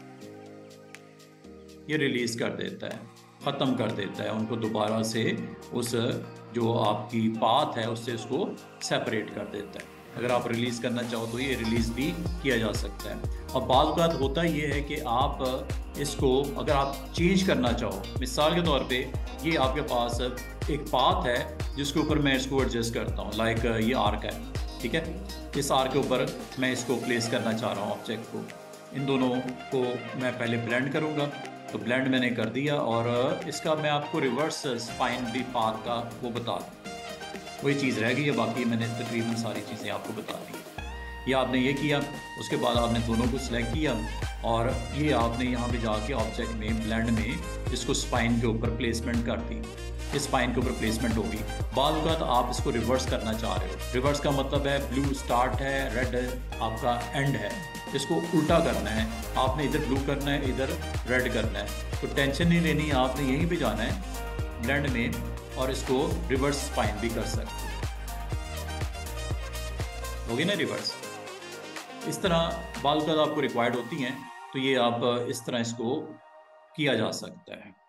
ये रिलीज़ कर देता है, ख़त्म कर देता है उनको, दोबारा से उस जो आपकी पाथ है उससे उसको सेपरेट कर देता है। अगर आप रिलीज़ करना चाहो तो ये रिलीज़ भी किया जा सकता है। और बाज़ औक़ात होता ये है कि आप इसको अगर आप चेंज करना चाहो, मिसाल के तौर पे ये आपके पास एक पाथ है जिसके ऊपर मैं इसको एडजस्ट करता हूँ, लाइक ये आर्क है, ठीक है, इस आर्क के ऊपर मैं इसको प्लेस करना चाह रहा हूँ ऑब्जेक्ट को। इन दोनों को मैं पहले ब्लेंड करूँगा, तो ब्लेंड मैंने कर दिया, और इसका मैं आपको रिवर्स स्पाइन भी पाथ का वो बता दूँ, वही चीज़ रह गई है, बाकी मैंने तकरीबन सारी चीज़ें आपको बता दी। ये आपने ये किया, उसके बाद आपने दोनों को सिलेक्ट किया, और ये आपने यहाँ पे जाके ऑब्जेक्ट में ब्लेंड में इसको स्पाइन के ऊपर प्लेसमेंट कर दी, इस स्पाइन के ऊपर प्लेसमेंट होगी। बाद वक्त आप इसको रिवर्स करना चाह रहे हो, रिवर्स का मतलब है ब्लू स्टार्ट है, रेड आपका एंड है, इसको उल्टा करना है, आपने इधर ब्लू करना है, इधर रेड करना है। तो टेंशन नहीं लेनी, आपने यहीं पे जाना है ब्लेंड में, और इसको रिवर्स स्पाइन भी कर सकते होगी ना रिवर्स। इस तरह बाल का आपको रिक्वायर्ड होती हैं, तो ये आप इस तरह इसको किया जा सकता है।